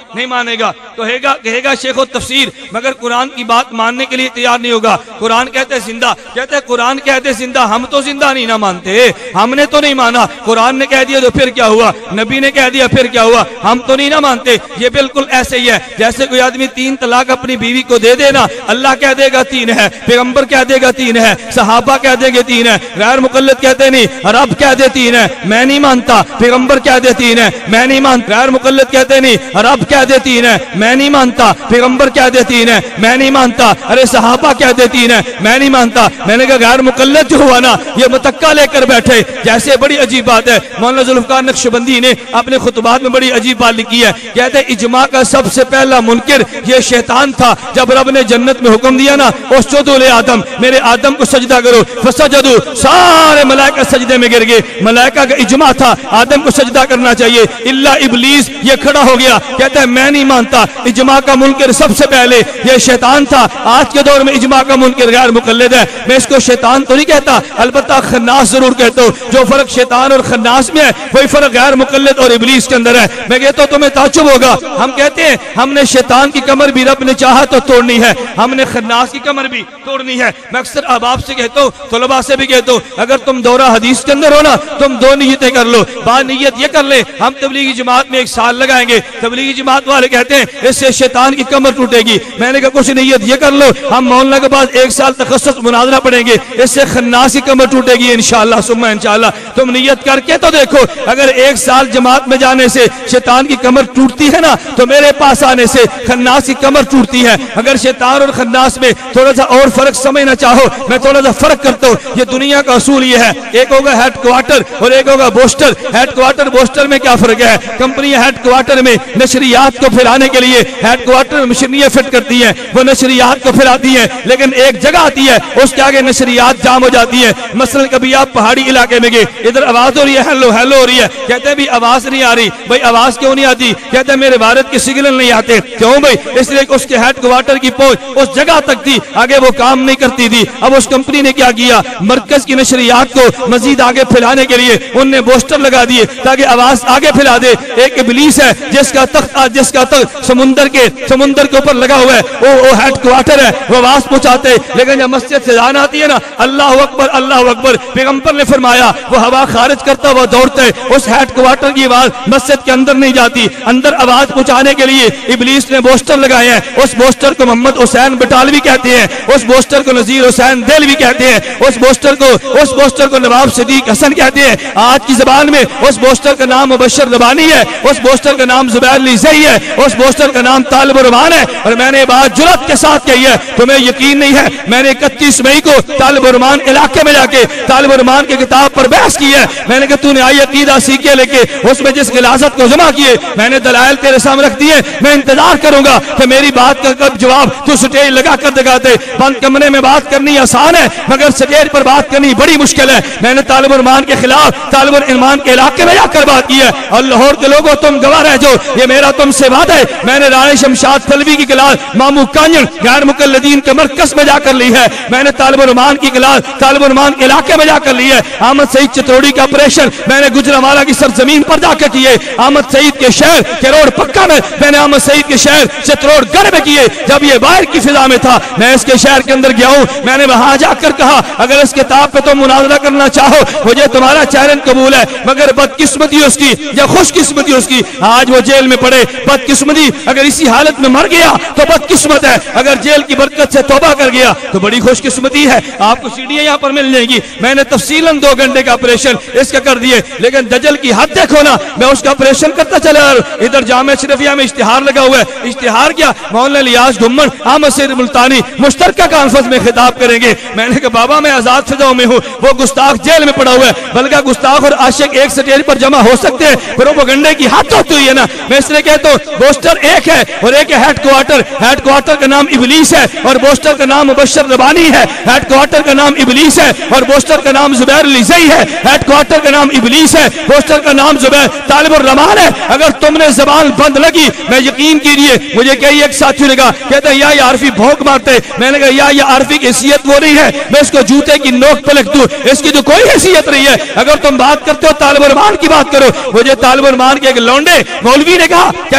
نہیں مانے گا، کہے گا کہے گا شیخ و تفسیر، مگر قرآن کی بات ماننے کے لیے تیار نہیں ہوگا۔ قرآن کہتے ہیں زندہ، کہتے ہیں قرآن کہتے ہیں زندہ، ہم تو زندہ نہیں نہ مانتے، ہم نے تو نہیں مانا، قرآن نے کہہ دیا تو پھر کیا ہوا، نبی نے کہہ دیا پھر کیا ہوا، ہم تو نہیں نہ مانتے۔ یہ بالکل ایسے ہی ہے جیسے کوئی آدمی تین طلاق اپنی بیوی کو دے دے نا، اللہ کہہ دے گا تین ہے، پیغمبر کہہ دے گا تین ہے، صحابہ کہہ دے گا تین ہے، غیر مقلد کہتے نہیں، رب کہہ دے تین ہے، میں نہیں مانتا، پیغمبر کہہ دے تین ہے، میں نہیں مانتا، غیر مقلد کہتے نہیں، رب کہہ دے تین ہے، میں نہیں مانتا، پیغمبر کہہ دے تین ہے، میں نہیں مانتا، ارے صحابہ کہہ دے تین ہے، میں نہیں مانتا۔ میں نے کہا غیر مقلد جو ہوا نا یہ متکا لے کر بیٹھے، جیسے بڑی عجیب بات ہے۔ مولانا ذوالفقار نقشبندی نے اپنے خطبات میں بڑی عجیب بات لکھی ہے، کہتے ہیں اجماع کا سب سے پہلا منکر یہ شیطان تھا۔ جب رب نے جنت میں حکم دیا نا اسجدوا لآدم، میرے آدم کو سجدہ کرو، فسجدوا، سارے ملائکہ سجدے میں گر گئے، ملائکہ کا اجماع تھا آدم کو سجدہ کرنا چاہیے، الا ابلیس یہ کھڑا ہو گیا، کہتا ہے میں نہیں مانتا، اجماع کا منکر سب سے پہلے یہ شیطان تھا۔ آج کے دور میں اجماع کا منکر غیر مقلد ہے، میں اس کو شیطان تو نہیں کہتا، البتہ خناس ضرور کہتا ہوں۔ جو فرق شیطان اور خناس میں ہے وہی فرق غیر مقلد اور ابلیس کے اندر ہے۔ میں کہتا ہوں تمہیں تعجب ہوگا، ہم کہتے ہیں ہم نے شیطان کی کمر بھی رب نے چاہا تو توڑنی ہے، ہم نے خناس کی کمر بھی توڑنی ہے۔ میں اکثر احباب سے کہتا ہوں، طلباء سے بھی کہتا ہوں، اگر تم دورہ حدیث کے اندر ہو نا تم دو نیتیں کر لو، با نیت یہ کر لیں ہم تبلیغی جماعت میں ایک سال لگائیں گے، تبلیغی جماعت والے کہتے ہیں اس سے شیطان کی کمر ٹوٹے گی، میں نے کہا کچھ نیت یہ کر لو ہم مولانا کے بعد ایک سال تخصص مناظرہ پڑھیں گے، اس سے خناس کی کمر ٹوٹے گی انشاءاللہ ثم انشاءاللہ۔ تم نیت کر کے تو دیکھو، اگر ایک سال جماعت میں جانے سے شیطان کی کمر ٹوٹتی ہے نا تو میرے پاس آنے سے خناس کی کمر ٹوٹتی ہے۔ اگر شیطان اور خناس میں تھوڑا سا اور فرق سمجھنا چاہو میں تھوڑا سا فرق کرتا ہوں۔ یہ دنیا کا اصول یہ ہے، ایک ہوگا ہیڈ کوارٹر اور ایک ہوگا بوسٹر۔ ہیڈ کوارٹر بوسٹر میں کیا فرق ہے؟ کمپنیاں ہیڈ کوارٹر میں نشریات کو پھیلانے کے لیے ہیڈ کوارٹر مشینیں فٹ کرتی ہیں، وہ نشریات کو پھیلاتی ہیں، لیکن ایک جگہ آتی ہے اس کے آگے نشریات جام ہو جاتی ہیں۔ مثلا کبھی آپ پہاڑی علاقے میں گئے، ادھر آواز ہو رہی ہے ہیلو ہیلو ہو رہی ہے، کہتے ہیں بھی آواز نہیں آ رہی، بھائی آواز کیوں نہیں آتی؟ کہتے ہیں میرے بھارت کے سگنل نہیں آتے، کیوں بھائی؟ اس لیے کہ اس کے ہیڈ کوارٹر کی پہنچ اس جگہ تک تھی، آگے وہ کام نہیں کرتی تھی۔ اب اس کمپنی نے کیا کیا، مرکز کی نشریات کو مزید آگے پھیلانے کے لیے ان نے بوسٹر لگا دیے تاکہ آواز آگے پھیلا دے۔ ایک ابلیس ہے جس کا تخت جس کا تخت سمندر کے سمندر کے اوپر لگا ہوا ہے، وہ وہ ہیڈ کوارٹر ہے، وہ آواز پہنچاتے، لیکن جب مسجد سے اذان آتی ہے نا اللہ اکبر اللہ اکبر، پیغمبر نے فرمایا وہ ہوا خارج کرتا ہوا دوڑتا ہے، اس ہیڈ کوارٹر کی آواز مسجد کے اندر نہیں جاتی۔ اندر آواز پہنچانے کے لیے ابلیس نے بوسٹر لگائے ہیں، اس بوسٹر کو محمد حسین بٹالوی کہتے ہیں، اس بوسٹر کو نذیر حسین دہلوی کہتے ہیں، اس بوسٹر کو اس بوسٹر کو نواب صدیق حسن کہتے ہیں۔ آج کی زبان میں اس بوسٹر کا نام مبشر ربانی ہے، اس بوسٹر کا نام زبیر علی زئی ہے، اس بوسٹر کا نام طالب الرحمان ہے۔ اور میں نے بات جرات کے ساتھ کہی ہے، تمہیں یقین نہیں ہے، میں نے اکتیس مئی کو طالب الرحمان علاقے میں جا کے طالب الرحمان کی کتاب پر بحث کی ہے۔ میں نے کہا تو نے آئی عقیدہ سیکھے لے کے اس میں جس غلاظت کو جمع کیے، میں نے دلائل تیرے سامنے رکھ دیے، میں انتظار کروں گا کہ میری بات کا کب جواب تو سٹیج لگا کر دکھاتے۔ بند کمرے میں بات کرنی آسان ہے مگر سٹیج پر بات کرنی بڑی مشکل ہے۔ میں نے طالب الرحمان کے خلاف طالب الرحمان کے علاقے میں جا کر بات کی ہے، اور لاہور کے لوگوں تم گواہ رہ جو، یہ میرا تم سے وعدہ ہے۔ میں نے رانے شمشاد تھلوی کی کلاس مامو کانجن غیر مقلدین کے مرکز میں جا کر لی ہے، میں نے طالب الرحمان کی کلاس طالب الرحمان کے علاقے میں جا کر لی ہے۔ احمد سعید چتروڑی کا آپریشن میں نے گجرانوالہ کی سرزمین پر جا کر کیے، احمد سعید کے شہر کروڑ پکا میں میں نے احمد سعید کے شہر چتروڑ گڑھ میں کیے، جب یہ باہر کی فضا میں تھا۔ میں اس کے شہر کے اندر گیا ہوں، میں نے وہاں جا کر کہا اگر اس کتاب پہ تم مناظرہ کرنا چاہو مجھے تمہارا چیلنج قبول ہے، مگر بدقسمتی اس کی یا خوش قسمتی اس کی آج وہ جیل میں پڑے۔ بدقسمتی اگر اسی حالت میں مر گیا تو بدقسمت ہے، اگر جیل کی برکت سے توبہ کر گیا تو بڑی خوش قسمتی ہے۔ آپ کو سیڑھیاں یہاں پر مل جائیں گی، میں نے تفصیلاً دو گھنٹے کا آپریشن اس کا کر دیے، لیکن دجل کی حد دیکھو نا، میں اس کا آپریشن کرتا چلا۔ ادھر جامعہ شریفیہ میں اشتہار لگا ہوا ہے، اشتہار کیا مولانا الیاس گھمن احمد سعید ملتانی مشترکہ کانفرنس میں خطاب کریں گے۔ میں نے کہا بابا میں آزاد فضاؤں میں ہوں، وہ گستاخ جیل میں پڑا ہوا ہے، بلکہ گستاخ اور عاشق ایک سٹیج پر جمع ہو سکتے ہیں، پروپیگنڈے کی حد ہوتی ہوئی ہے نا۔ میں اس لیے کہتا ہوں بوسٹر ایک ہے اور ایک ہے ہیڈ کوارٹر، ہیڈ کوارٹر کا نام ابلیس ہے اور بوسٹر کا نام مبشر ربانی ہے۔ ہیڈ کوارٹر کا نام ابلیس ہے اور بوسٹر کا نام زبیر علی زئی ہے۔ ہیڈ کوارٹر کا نام ابلیس ہے، بوسٹر کا نام زبیر طالب الرحمان ہے۔ اگر تم نے زبان بند لگی میں یقین کیجیے، مجھے کئی ایک ساتھی نے کہا کہتے ہیں یا یہ عارفی بھونک مارتے، میں نے کہا یا یہ عارفی کی حیثیت وہ نہیں ہے میں اس کو جوتے کی نوک پہ لکھ دوں، اس کی تو کوئی حیثیت نہیں ہے۔ اگر تم بات کرتے ہو طالب الرحمان کی بات کرو۔ مجھے طالب الرحمان کے ایک لونڈے مولوی نے کہا کہتے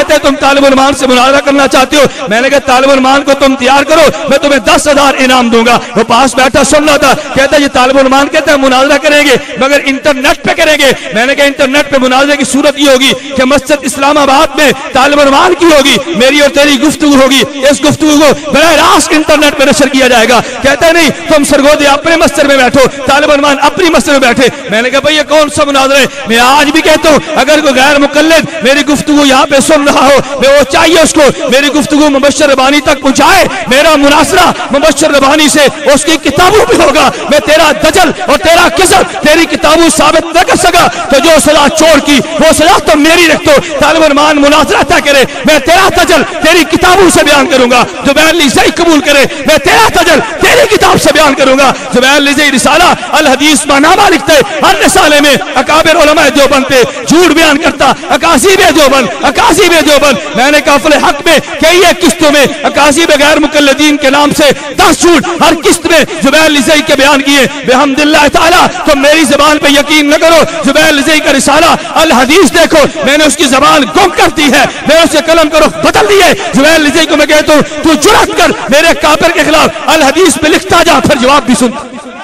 کہتے ہیں تم طالب علمان سے مناظرہ کرنا چاہتے ہو؟ میں نے کہا طالب علمان کو تم تیار کرو، میں تمہیں دس ہزار انعام دوں گا۔ وہ پاس بیٹھا سن رہا تھا، کہتا ہے یہ طالب علمان کہتا ہے مناظرہ کریں گے مگر انٹرنیٹ پہ کریں گے۔ میں نے کہا انٹرنیٹ پہ مناظرے کی صورت یہ ہوگی کہ مسجد اسلام آباد میں طالب علمان کی ہوگی، میری اور تیری گفتگو ہوگی، اس گفتگو کو براہ راست انٹرنیٹ پہ نشر کیا جائے گا۔ کہتا ہے نہیں، تم سرگودے اپنے مسجد میں بیٹھو، طالب علمان اپنی مسجد میں بیٹھے۔ میں نے کہا بھئی یہ کون سا مناظرہ ہے؟ میں آج بھی کہتا ہوں اگر کوئی غیر مقلد میری گفتگو یہاں پہ سن رہا ہو، میں وہ چاہیے اس کو میری گفتگو مبشر ربانی تک پہنچائے۔ میرا مناظرہ مبشر ربانی سے اس کی کتابوں بھی ہوگا۔ میں تیرا دجل اور تیرا کذب تیری کتابوں ثابت نہ کر سکا تو جو سزا چور کی وہ سزا تو میری رکھ دو۔ طالب علمان مناظرہ طے کرے، میں تیرا دجل تیری کتابوں سے بیان کروں گا۔ زبیر لیزئی قبول کرے، میں تیرا دجل تیری کتاب سے بیان کروں گا۔ زبیر لیزئی رسالہ الحدیث معنامہ لکھتے، ہر رسالے میں اکابر علماء دیوبند پہ جھوٹ بیان کرتا، اکاذیب دیوبند اکاذیب دیوبند۔ میں نے کافل حق میں کئی ایک قسطوں میں اکاذیب غیر مقلدین کے نام سے دس جھوٹ ہر قسط میں زبیر لیزئی کے بیان کیے بحمد اللہ تعالی۔ تو میری زبان پہ یقین نہ کرو، زبیر لیزئی کا رسالہ الحدیث دیکھو، میں نے اس کی زبان گم کر دی ہے، میں اسے قلم کرو بدل دیے۔ زبیر لیزئی کو میں کہتا ہوں تو جرأت کر میرے کافر کے خلاف الحدیث پہ لکھتا جا، پھر جواب بھی سن۔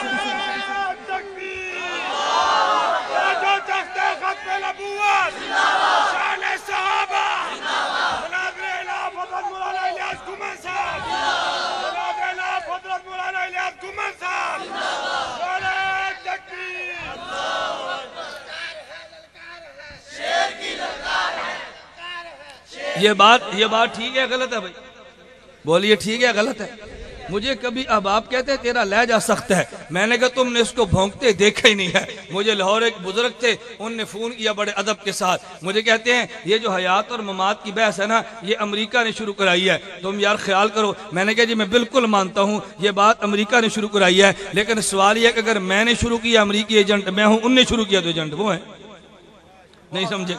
یہ بات یہ بات ٹھیک ہے غلط ہے بھائی؟ بولیے ٹھیک ہے غلط ہے؟ مجھے کبھی اب آپ کہتے ہیں تیرا لہجہ سخت ہے، میں نے کہا تم نے اس کو بھونکتے دیکھا ہی نہیں ہے۔ مجھے لاہور ایک بزرگ تھے، ان نے فون کیا بڑے ادب کے ساتھ، مجھے کہتے ہیں یہ جو حیات اور ممات کی بحث ہے نا یہ امریکہ نے شروع کرائی ہے، تم یار خیال کرو۔ میں نے کہا جی میں بالکل مانتا ہوں یہ بات امریکہ نے شروع کرائی ہے، لیکن سوال یہ ہے کہ اگر میں نے شروع کیا امریکی ایجنٹ میں ہوں، ان نے شروع کیا تو ایجنٹ وہ ہے، نہیں سمجھے؟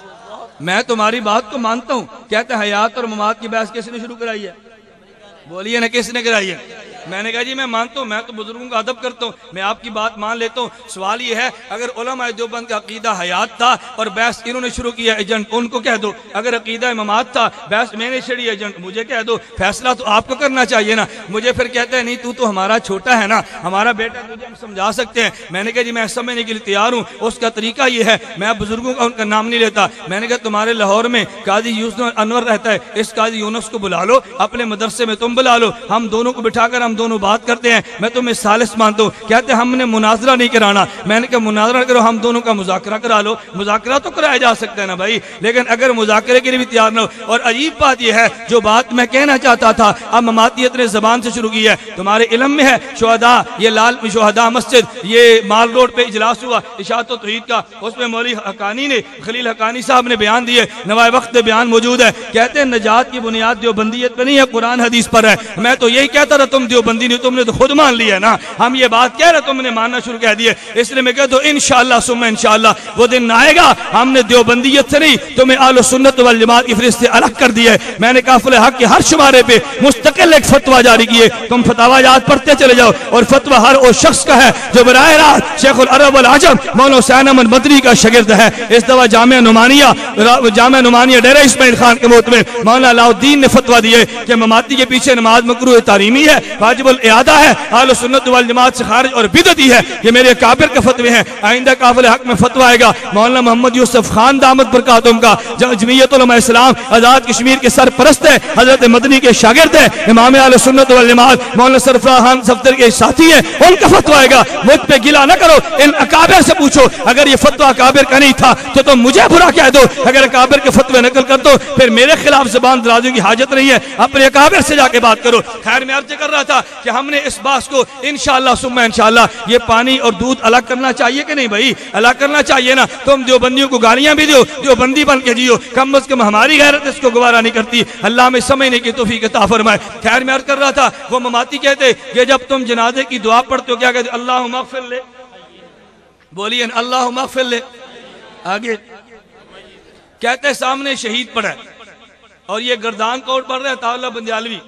میں تمہاری بات کو مانتا ہوں، کہتے ہیں حیات اور ممات کی بحث کس نے شروع کرائی ہے؟ بولیے نا کس نے کرائی ہے؟ میں نے کہا جی میں مانتا ہوں، میں تو بزرگوں کا ادب کرتا ہوں، میں آپ کی بات مان لیتا ہوں۔ سوال یہ ہے اگر علماء دیوبند کا عقیدہ حیات تھا اور بحث انہوں نے شروع کیا ایجنٹ، ان کو کہہ دو۔ اگر عقیدہ ممات تھا بحث میں نے چھڑی ایجنٹ، مجھے کہہ دو۔ فیصلہ تو آپ کو کرنا چاہیے نا۔ مجھے پھر کہتا ہے نہیں تو تو ہمارا چھوٹا ہے نا، ہمارا بیٹا، تجھے ہم سمجھا سکتے ہیں۔ میں نے کہا جی میں سمجھنے کے لیے تیار ہوں، اس کا طریقہ یہ ہے، میں بزرگوں کا ان کا نام نہیں لیتا۔ میں نے کہا تمہارے لاہور میں قاضی یوسف انور رہتا ہے، اس قاضی یونس کو بلا لو، اپنے مدرسے میں تم بلا لو، ہم دونوں کو بٹھا کر ہم دونوں بات کرتے ہیں، میں تمہیں ثالث مانتا ہوں۔ کہتے ہیں ہم نے مناظرہ نہیں کرانا۔ میں نے کہا مناظرہ کرو، ہم دونوں کا مذاکرہ کرا لو۔ مذاکرہ تو کرایا جا سکتا ہے نا بھائی، لیکن اگر مذاکرے کے لیے بھی تیار نہ ہو۔ اور عجیب بات یہ ہے جو بات میں کہنا چاہتا تھا اب مماتیت نے زبان سے شروع کی ہے۔ تمہارے علم میں ہے شہداء، یہ لال شہداء مسجد یہ مال روڈ پہ اجلاس ہوا اشاعت و توحید کا، اس میں مولوی حقانی نے خلیل حقانی صاحب نے بیان دیے، نوائے وقت بیان موجود ہے۔ کہتے ہیں نجات کی بنیاد دیوبندیت پہ نہیں ہے، قرآن حدیث پر ہے۔ میں تو یہی کہتا رہا تم دیوبندی نہیں، تم نے تو خود مان لیا نا، ہم یہ بات کہہ رہے تم نے ماننا شروع کہہ دیا۔ اس لیے میں کہتا ہوں انشاءاللہ ثم انشاءاللہ وہ دن آئے گا، ہم نے دیوبندیت سے نہیں تمہیں اہل سنت والجماعت کی فہرست سے الگ کر دیا ہے۔ میں نے قافلہ حق کے ہر شمارے پہ مستقل ایک فتویٰ جاری کیے، تم فتاوی یاد پڑھتے چلے جاؤ، اور فتویٰ ہر اس شخص کا ہے جو براہ راست شیخ العرب والعجم مولانا حسین احمد مدنی کا شاگرد ہے۔ اس دفعہ جامعہ نعمانیہ جامعہ نعمانیہ ڈیرہ اسماعیل خان کے موت میں مولانا علاء الدین نے فتویٰ دیے کہ مماتی کے پیچھے نماز مکروہ تحریمی ہے، واجب الاعادہ ہے، اہل سنت والجماعت سے خارج اور بدعتی ہے۔ یہ میرے کابر کے فتوے ہیں، آئندہ قافلہ حق میں فتویٰ آئے گا۔ مولانا محمد یوسف خان دامت برکاتہم کا جمعیت علماء اسلام آزاد کشمیر کے سرپرست ہے، حضرت مدنی کے شاگرد ہیں، امام اہل سنت والجماعت مولانا سرفراز خان صفدر کے ساتھی ہیں، ان کا فتویٰ آئے گا۔ مجھ پہ گلا نہ کرو، ان اکابر سے پوچھو، اگر یہ فتویٰ اکابر کا نہیں تھا تو تم مجھے برا کہہ دو، اگر اکابر کے فتوے نقل کر دو پھر میرے خلاف زبان درازی کی حاجت نہیں ہے، اپنے اکابر سے جا کے بات کرو۔ خیر میں عرض کر رہا تھا کہ ہم نے اس بات کو انشاءاللہ ثم انشاءاللہ یہ پانی اور دودھ الگ کرنا چاہیے کہ نہیں بھائی؟ الگ کرنا چاہیے نا۔ تم دیوبندیوں کو گالیاں بھی دیو، دیوبندی بن کے جیو، کم از کم ہماری غیرت اس کو گوارا نہیں کرتی۔ اللہ میں سمجھنے کی توفیق عطا فرمائے۔ خیر میں عرض کر رہا تھا وہ مماتی کہتے کہ جب تم جنازے کی دعا پڑھتے ہو کیا کہتے؟ اللہم اغفر لے، بولیے اللہم اغفر لے۔ آگے کہتے سامنے شہید پڑا ہے اور یہ گردان کوٹ پڑھ رہا ہے عطا اللہ بندیالوی،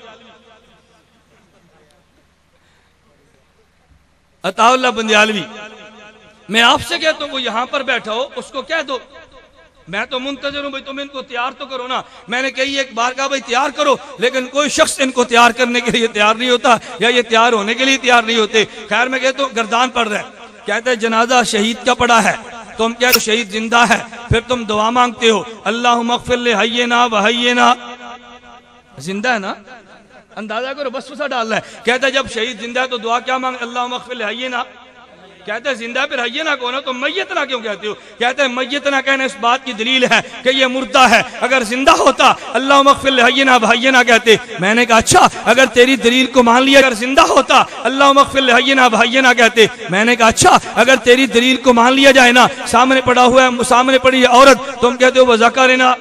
عطا اللہ بندیالوی۔ میں آپ سے کہتا ہوں وہ یہاں پر بیٹھا ہو اس کو کہہ دو میں تو منتظر ہوں بھائی تم ان کو تیار تو کرو نا. میں نے کہی ایک بار کہا بھائی تیار کرو, لیکن کوئی شخص ان کو تیار کرنے کے لیے تیار نہیں ہوتا یا یہ تیار ہونے کے لیے تیار نہیں ہوتے. خیر میں کہتا ہوں گردان پڑ رہا ہے, کہتے ہیں جنازہ شہید کا پڑا ہے, تم کہتے ہو شہید زندہ ہے, پھر تم دعا مانگتے ہو اللہم اغفر لحینا وحینا, زندہ ہے نا, اندازہ کرو بس وسا ڈالنا ہے. کہتا ہے جب شہید زندہ ہے تو دعا کیا مانگ, اللہم اغفر لحینا. کہتے ہیں زندہ پھر حینا کون ہے, تو میتنا کیوں کہتے ہو؟ کہتے ہیں میتنا کہنا اس بات کی دلیل ہے کہ یہ مردہ ہے, اگر زندہ ہوتا اللہم اغفر لحینا وحینا کہتے. میں نے کہا اچھا اگر تیری دلیل کو مان لیا, اگر زندہ ہوتا اللہم اغفر لحینا وحینا کہتے. میں نے کہا اچھا اگر تیری دلیل کو مان لیا جائے نا, سامنے پڑا ہوا ہے, سامنے پڑی ہے عورت, تم کہتے ہو وذکرنا,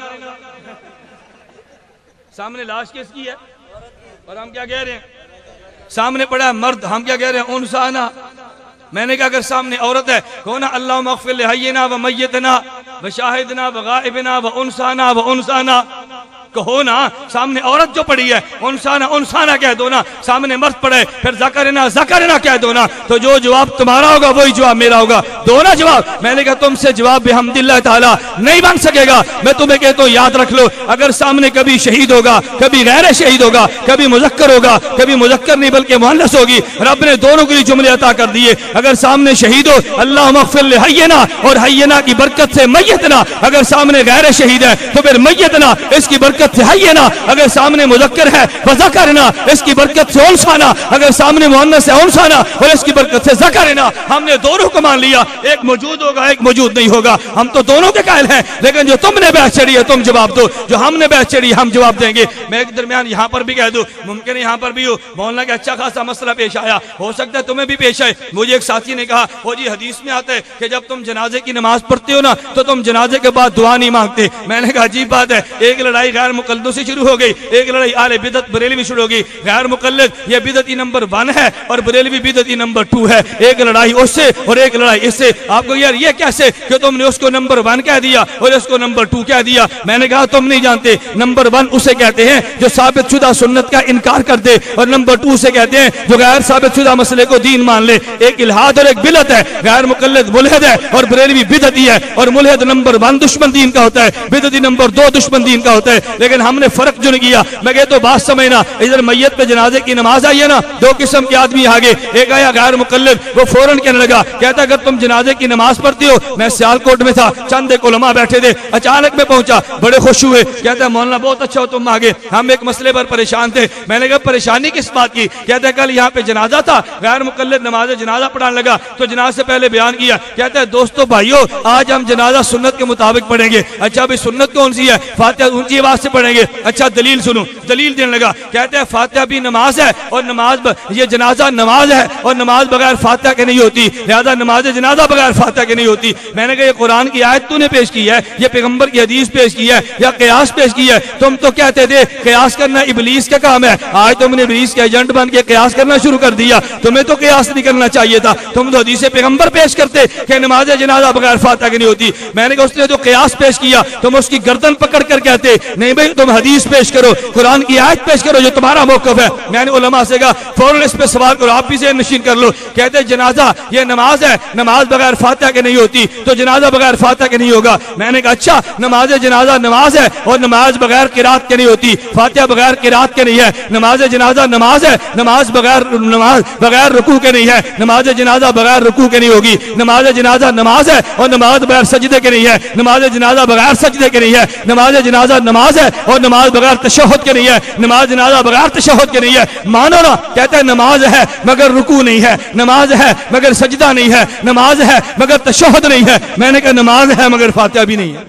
سامنے لاش کس کی ہے اور ہم کیا کہہ رہے ہیں, سامنے پڑا ہے مرد, ہم کیا کہہ رہے ہیں انسانا. میں نے کہا اگر سامنے عورت ہے کہو نا اللہم اغفر لحینا ومیتنا وشاہدنا وغائبنا وانسانا وانسانا, کہو نا. سامنے عورت جو پڑی ہے انسانا انسانا کہہ دو نا, سامنے مرد پڑے پھر ذکرنا ذکرنا کہہ دو نا, تو جو جواب تمہارا ہوگا وہی جواب میرا ہوگا, دو نا جواب. میں نے کہا تم سے جواب بحمد اللہ تعالی نہیں بن سکے گا. میں تمہیں کہتا ہوں یاد رکھ لو, اگر سامنے کبھی شہید ہوگا, کبھی غیر شہید ہوگا, کبھی مذکر ہوگا, کبھی مذکر نہیں بلکہ مؤنث ہوگی, رب نے دونوں کے لیے جملے عطا کر دیے. اگر سامنے شہید ہو اللہم اغفر لحینا, اور حینا کی برکت سے میتنا. اگر سامنے غیر شہید ہے تو پھر میتنا اس کی برکت سے حینا. اگر سامنے مذکر ہے وذکرنا, اس کی برکت سے انسانا. اگر سامنے مؤنث ہے انسانا, اور اس کی برکت سے ذکرنا. ہم نے دونوں کو مان لیا, ایک موجود ہوگا ایک موجود نہیں ہوگا, ہم تو دونوں کے قائل ہیں. لیکن جو تم نے بحث چڑھی ہے تم جواب دو, جو ہم نے بحث چڑھی ہم جواب دیں گے. میں ایک درمیان یہاں پر بھی کہہ دوں, ممکن ہے یہاں پر بھی ہو مولانا کا اچھا خاصا مسئلہ پیش آیا, ہو سکتا ہے تمہیں بھی پیش آئے. مجھے ایک ساتھی نے کہا وہ جی حدیث میں آتا ہے کہ جب تم جنازے کی نماز پڑھتے ہو نا تو تم جنازے کے بعد دعا نہیں مانگتے. میں نے کہا عجیب بات ہے, ایک لڑائی غیر مقلدوں سے شروع ہو گئی, ایک لڑائی اہل بدعت بریلوی شروع ہو گئی. غیر مقلد یہ بدعتی نمبر ون ہے اور بریلوی بدعتی نمبر ٹو ہے. ایک لڑائی اس سے اور ایک لڑائی اس سے. آپ کو یار یہ کیسے کہ تم نے اس کو نمبر ون کہہ دیا اور اس کو نمبر ٹو کہہ دیا. میں نے کہا تم نہیں جانتے, نمبر ون اسے کہتے ہیں جو ثابت شدہ سنت کا انکار کر دے, اور نمبر ٹو سے کہتے ہیں جو غیر ثابت شدہ مسئلے کو دین مان لے. ایک الہاد اور ایک بدعت ہے. غیر مقلد ملحد ہے اور بریلوی بدعتی ہے, اور ملحد نمبر ون دشمن دین کا ہوتا ہے, بدعتی نمبر دو دشمن دین کا ہوتا ہے. لیکن ہم نے فرق جو نہیں کیا. میں کہتا ہوں بات سمجھنا, ادھر میت پہ جنازے کی نماز آئی ہے نا, دو قسم کے آدمی آگے. ایک آیا غیر مقلد, وہ فوراً کہنے لگا, کہتا اگر تم جنازے کی نماز پڑھتی ہو, میں سیالکوٹ میں تھا, چند ایک علماء بیٹھے تھے, اچانک میں پہنچا, بڑے خوش ہوئے, کہتا ہے مولانا بہت اچھا ہو تم آگے, ہم ایک مسئلے پر پریشان تھے. میں نے کہا پریشانی کس بات کی؟ کہتا ہے کل یہاں پہ جنازہ تھا, غیر مقلد نماز جنازہ پڑھانے لگا تو جنازے سے پہلے بیان کیا, کہتا ہے دوستو بھائیو آج ہم جنازہ سنت کے مطابق پڑھیں گے. اچھا بھی سنت کون سی ہے؟ فاتحہ اونچی آواز سے پڑھیں گے. اچھا دلیل سنو, دلیل دینے لگا, کہتے ہیں فاتحہ بھی نماز ہے اور نماز ب... یہ جنازہ نماز ہے اور نماز بغیر فاتحہ کے نہیں ہوتی, لہذا نماز جنازہ بغیر فاتحہ کے نہیں ہوتی. میں نے کہا یہ قرآن کی آیت تو نے پیش کی ہے, یہ پیغمبر کی حدیث پیش کی ہے, یا قیاس پیش کی ہے؟ تم تو کہتے تھے قیاس کرنا ابلیس کا کام ہے, آج تم نے ابلیس کے ایجنٹ بن کے قیاس کرنا شروع کر دیا. تمہیں تو قیاس نہیں کرنا چاہیے تھا, تم تو حدیث پیغمبر پیش کرتے کہ نماز جنازہ بغیر فاتحہ کی نہیں ہوتی. میں نے کہا اس نے جو قیاس پیش کیا تم اس کی گردن پکڑ کر کہتے نہیں بھائی تم حدیث پیش کرو, قرآن کی آیت پیش کرو جو تمہارا موقف ہے. میں نے علماء سے کہا فوراً اس پہ سوال کرو, آپ بھی ذہن نشین کر لو. کہتے جنازہ یہ نماز ہے, نماز بغیر فاتحہ کے نہیں ہوتی, تو جنازہ بغیر فاتحہ کے نہیں ہوگا. میں نے کہا اچھا نماز جنازہ نماز ہے اور نماز بغیر قرات کے نہیں ہوتی, فاتحہ بغیر قرات کے نہیں ہے. نماز جنازہ نماز ہے, نماز بغیر نماز بغیر رکوع کے نہیں ہے, نماز جنازہ بغیر رکوع کے نہیں ہوگی. نماز جنازہ نماز ہے اور نماز بغیر سجدے کے نہیں ہے, نماز جنازہ بغیر سجدے کے نہیں ہے. نماز جنازہ نماز ہے اور نماز بغیر تشہد کے نہیں ہے, نماز جنازہ بغیر تشہد کے نہیں ہے. مانو نا, کہتا ہے نماز ہے مگر رکوع نہیں ہے, نماز ہے مگر سجدہ نہیں ہے, نماز ہے مگر تشہد نہیں ہے. میں نے کہا نماز ہے مگر فاتحہ بھی نہیں ہے.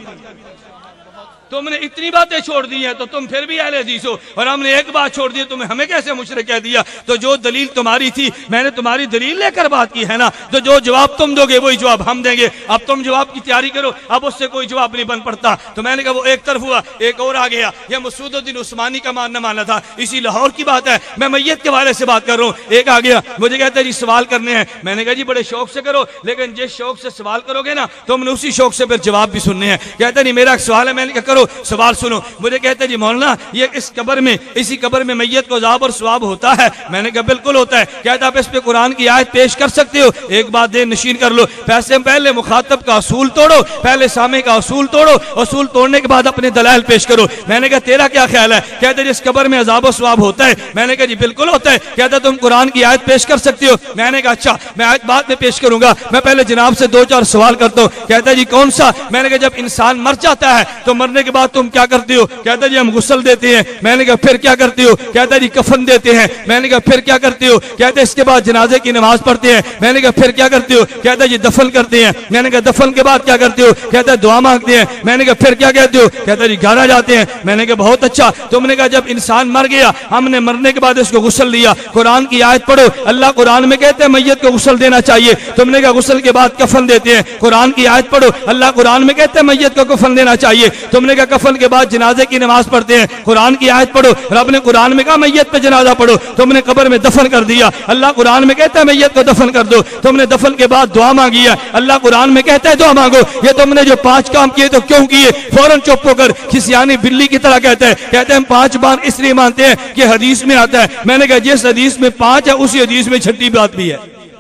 تم نے اتنی باتیں چھوڑ دی ہیں تو تم پھر بھی اہل حدیث ہو, اور ہم نے ایک بات چھوڑ دی تمہیں ہمیں کیسے مشرک کہہ دیا؟ تو جو دلیل تمہاری تھی میں نے تمہاری دلیل لے کر بات کی ہے نا, تو جو جواب تم دو گے وہی جواب ہم دیں گے. اب تم جواب کی تیاری کرو, اب اس سے کوئی جواب نہیں بن پڑتا. تو میں نے کہا وہ ایک طرف ہوا, ایک اور آ گیا. یہ مسعود الدین عثمانی کا ماننا مانا تھا, اسی لاہور کی بات ہے, میں میت کے حوالے سے بات کر رہا ہوں. ایک آ گیا مجھے کہتا ہے جی سوال کرنے ہیں. میں نے کہا جی بڑے شوق سے کرو, لیکن جس شوق سے سوال کرو گے نا تم نے اسی شوق سے پھر جواب بھی سننے ہیں. کہتا نہیں میرا ایک سوال ہے. میں نے کہا کرو کرو سوال سنو. مجھے کہتے جی مولانا یہ اس قبر میں اسی قبر میں میت کو عذاب اور ثواب ہوتا ہے. میں نے کہا بالکل ہوتا ہے. کہتا آپ اس پہ قرآن کی آیت پیش کر سکتے ہو؟ ایک بات دے نشین کر لو. پیسے پہلے مخاطب کا اصول توڑو, پہلے سامع کا اصول توڑو, اصول توڑنے کے بعد اپنے دلائل پیش کرو. میں نے کہا تیرا کیا خیال ہے؟ کہتے جس قبر میں عذاب و ثواب ہوتا ہے. میں نے کہا جی بالکل ہوتا ہے. کہتا تم قرآن کی آیت پیش کر سکتے ہو؟ میں نے کہا اچھا میں آیت بعد میں پیش کروں گا, میں پہلے جناب سے دو چار سوال کرتا ہوں. کہتا جی کون سا؟ میں نے کہا جب انسان مر جاتا ہے تو مرنے کے بعد تم کیا کرتے ہو؟ کہتا جی ہم غسل دیتے ہیں. میں نے کہا پھر کیا کرتے ہو؟ کہتا جی کفن دیتے ہیں. میں نے کہا پھر کیا کرتے ہو؟ کہتے اس کے بعد جنازے کی نماز پڑھتے ہیں. میں نے کہا پھر کیا کرتے ہو؟ کہتا جی دفن کرتے ہیں. میں نے کہا دفن کے بعد کیا کرتے ہو؟ کہتا ہے دعا مانگتے ہیں. میں نے کہا پھر کیا کہتے ہو؟ کہتا جی گھر جاتے ہیں. میں نے کہا بہت اچھا. تم نے کہا جب انسان مر گیا ہم نے مرنے کے بعد اس کو غسل دیا. قرآن کی آیت پڑھو. اللہ قرآن میں کہتے ہیں میت کو غسل دینا چاہیے. تم نے کہا غسل کے بعد کفن دیتے ہیں. قرآن کی آیت پڑھو. اللہ قرآن میں کہتے ہیں میت کو کفن دینا چاہیے. تم نے کہا کفن کے بعد جنازے کی نماز پڑھتے ہیں. قرآن کی آیت پڑھو. رب نے قرآن میں کہا میت پہ جنازہ پڑھو. تم نے قبر میں دفن کر دیا. اللہ قرآن میں کہتا ہے میت کو دفن کر دو. تم نے دفن کے بعد دعا مانگی ہے. اللہ قرآن میں کہتا ہے دعا مانگو. یہ تم نے جو پانچ کام کیے تو کیوں کیے؟ فوراً چپ ہو کر کھسیانی بلی کی طرح کہتا ہے. کہتے ہیں ہم پانچ بار اس لیے مانتے ہیں کہ حدیث میں آتا ہے. میں نے کہا جس حدیث میں پانچ ہے اسی حدیث میں چھٹی بات بھی ہے.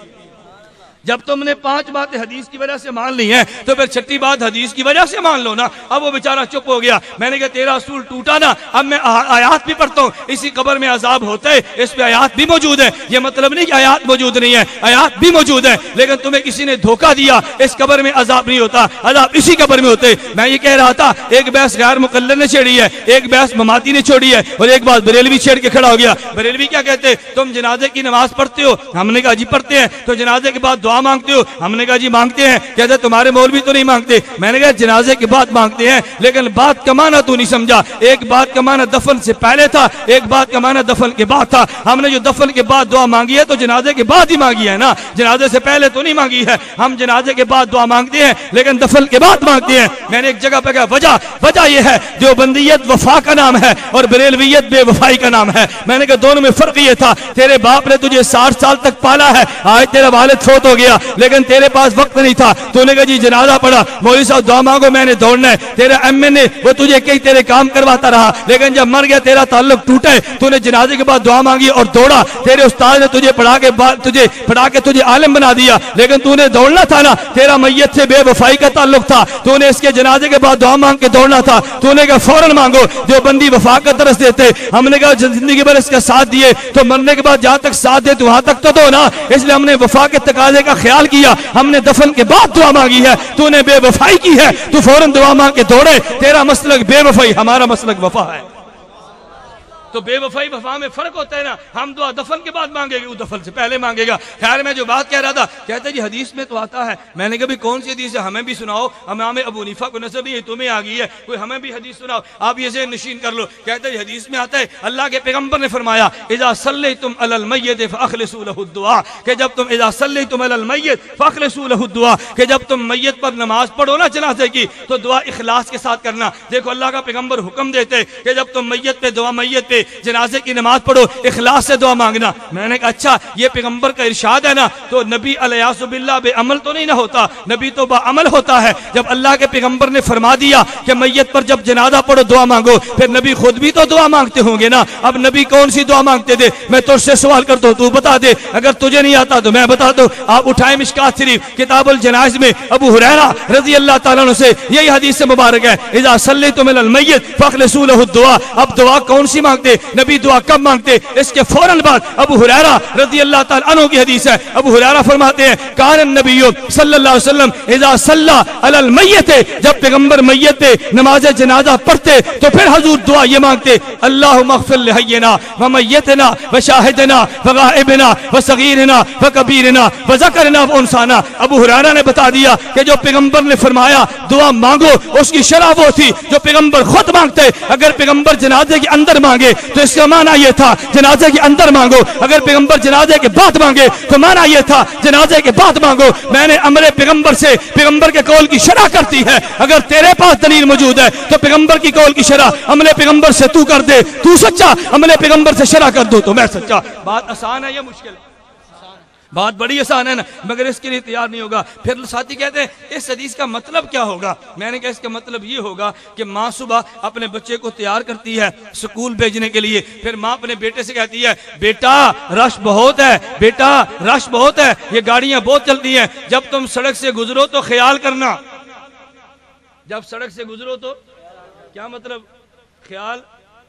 جب تم نے پانچ باتیں حدیث کی وجہ سے مان لی ہیں تو پھر چھٹی بات حدیث کی وجہ سے مان لو نا. اب وہ بیچارہ چپ ہو گیا. میں نے کہا تیرا اصول ٹوٹا نا. اب میں آیات بھی پڑھتا ہوں. اسی قبر میں عذاب ہوتا ہے, اس پہ آیات بھی موجود ہے. یہ مطلب نہیں کہ آیات موجود نہیں ہے, آیات بھی موجود ہے. لیکن تمہیں کسی نے دھوکہ دیا اس قبر میں عذاب نہیں ہوتا, عذاب اسی قبر میں ہوتے. میں یہ کہہ رہا تھا ایک بحث غیر مقلد نے چھیڑی ہے, ایک بحث مماتی نے چھوڑی ہے, اور ایک بات بریلوی چھیڑ کے کھڑا ہو گیا. بریلوی کیا کہتے؟ تم جنازے کی نماز پڑھتے ہو. ہم نے کہا جی پڑھتے ہیں. تو جنازے کے بعد دعا مانگتے ہو؟ ہم نے کہا جی مانگتے ہیں. کہتے تمہارے مولوی تو نہیں مانگتے. میں نے کہا جنازے کے بعد مانگتے ہیں, لیکن بات کا معنی تو نہیں سمجھا. ایک بات کا معنی دفن سے پہلے تھا, ایک بات کا معنی دفن کے بعد تھا. ہم نے جو دفن کے بعد دعا مانگی ہے تو جنازے کے بعد ہی مانگی ہے نا, جنازے سے پہلے تو نہیں مانگی ہے. ہم جنازے کے بعد دعا مانگتے ہیں لیکن دفن کے بعد مانگتے ہیں. میں نے ایک جگہ پہ کہا وجہ وجہ یہ ہے دیوبندیت وفا کا نام ہے اور بریلویت بے وفائی کا نام ہے. میں نے کہا دونوں میں فرق یہ تھا, تیرے باپ نے تجھے ساٹھ سال تک پالا ہے, آج تیرا والد فوت ہو گیا لیکن تیرے پاس وقت نہیں تھا. تو نے کہا جی جنازہ پڑھا, مولوی صاحب دعا مانگو میں نے دوڑنا ہے. تیرا ایم این اے وہ تجھے کئی تیرے کام کرواتا رہا, لیکن جب مر گیا تیرا تعلق ٹوٹا ہے. تو نے جنازے کے بعد دعا مانگی اور دوڑا. تیرے استاد نے تجھے پڑھا کے تجھے پڑھا کے تجھے عالم بنا دیا, لیکن تو نے دوڑنا تھا نا. تیرا میت سے بے وفائی کا تعلق تھا, تو نے اس کے جنازے کے بعد دعا مانگ کے دوڑنا تھا. تو نے کہا فوراً مانگو. جو بندی وفا کا درس دیتے, ہم نے کہا زندگی بھر اس کا ساتھ دیے تو مرنے کے بعد جہاں تک ساتھ دے تو وہاں تک تو دو نا. اس لیے ہم نے وفا کے تقاضے کا خیال کیا, ہم نے دفن کے بعد دعا مانگی ہے. تو نے بے وفائی کی ہے, تو فوراً دعا مانگ کے دوڑے. تیرا مسلک بے وفائی, ہمارا مسلک وفا ہے. تو بے وفائی وفا میں فرق ہوتا ہے نا. ہم دعا دفن کے بعد مانگے گا, وہ دفن سے پہلے مانگے گا. خیر میں جو بات کہہ رہا تھا, کہتے جی حدیث میں تو آتا ہے. میں نے کہا بھی کون سی حدیث ہے, ہمیں بھی سناؤ. امام ابو حنیفہ کو نسب نہیں, تمہیں آ گئی ہے, کوئی ہمیں بھی حدیث سناؤ. آپ یہ ذہن نشین کر لو. کہتے جی حدیث میں آتا ہے اللہ کے پیغمبر نے فرمایا اذا صلیتم علی المیت فاخلصوا له الدعاء, کہ جب تم اذا صلیتم علی المیت فاخلصوا له الدعاء, کہ جب تم میت پر نماز پڑھو نا جنازے کی تو دعا اخلاص کے ساتھ کرنا. دیکھو اللہ کا پیغمبر حکم دیتے کہ جب تم میت پہ دعا میت پہ جنازے کی نماز پڑھو اخلاص سے دعا مانگنا. میں نے کہا اچھا یہ پیغمبر کا ارشاد ہے نا, تو نبی علیہ باللہ بے عمل تو نہیں نہ ہوتا, نبی تو با عمل ہوتا ہے. جب اللہ کے پیغمبر نے فرما دیا کہ میت پر جب جنازہ پڑھو دعا مانگو, پھر نبی خود بھی تو دعا مانگتے ہوں گے نا. اب نبی کون سی دعا مانگتے تھے؟ میں تجھ سے سوال کرتا ہوں, تو بتا دے. اگر تجھے نہیں آتا تو میں بتا دوں. آپ اٹھائیں مشکات شریف کتاب الجنائز میں ابو ہریرہ رضی اللہ تعالیٰ عنہ سے یہی حدیث سے مبارک ہے اذا صلیتم علی المیت فاخلصوا له الدعاء. اب دعا کون سی مانگتے نبی؟ دعا کب مانگتے؟ اس کے فوراً بعد. ابو ہریرہ رضی اللہ تعالیٰ عنہ کی حدیث ہے, ابو ہریرہ فرماتے ہیں کان النبی صلی اللہ علیہ وسلم اذا صلی علی المیت, جب پیغمبر میت پہ نماز جنازہ پڑھتے تو پھر حضور دعا یہ مانگتے اللہم اغفر لحینا ومیتنا وشاہدنا وغائبنا وصغیرنا وکبیرنا وذکرنا وانثانا. ابو ہریرہ نے بتا دیا کہ جو پیغمبر نے فرمایا دعا مانگو اس کی شرح وہ تھی جو پیغمبر خود مانگتے. اگر پیغمبر جنازے کے اندر مانگے تو اس کا معنی یہ تھا جنازے کے اندر مانگو, اگر پیغمبر جنازے کے بعد مانگے تو معنی یہ تھا جنازے کے بعد مانگو. میں نے امر پیغمبر سے پیغمبر کے قول کی شرح کرتی ہے. اگر تیرے پاس دلیل موجود ہے تو پیغمبر کی قول کی شرح عمل پیغمبر سے تو کر دے, تو سچا, عمل پیغمبر سے شرح کر دو تو میں سچا. بات آسان ہے یا مشکل ہے؟ بات بڑی آسان ہے نا، مگر اس کے لیے تیار نہیں ہوگا۔ پھر ساتھی کہتے ہیں اس حدیث کا مطلب کیا ہوگا؟ میں نے کہا اس کا مطلب یہ ہوگا کہ ماں صبح اپنے بچے کو تیار کرتی ہے سکول بھیجنے کے لیے، پھر ماں اپنے بیٹے سے کہتی ہے بیٹا رش بہت ہے، بیٹا رش بہت ہے، یہ گاڑیاں بہت چلتی ہیں، جب تم سڑک سے گزرو تو خیال کرنا۔ جب سڑک سے گزرو تو کیا مطلب؟ خیال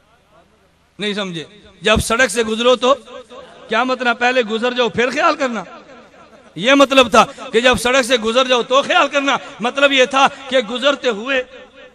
نہیں سمجھے؟ جب سڑک سے گزرو تو کیا مطلب؟ پہلے گزر جاؤ پھر خیال کرنا، یہ مطلب تھا کہ جب سڑک سے گزر جاؤ تو خیال کرنا۔ مطلب یہ تھا کہ گزرتے ہوئے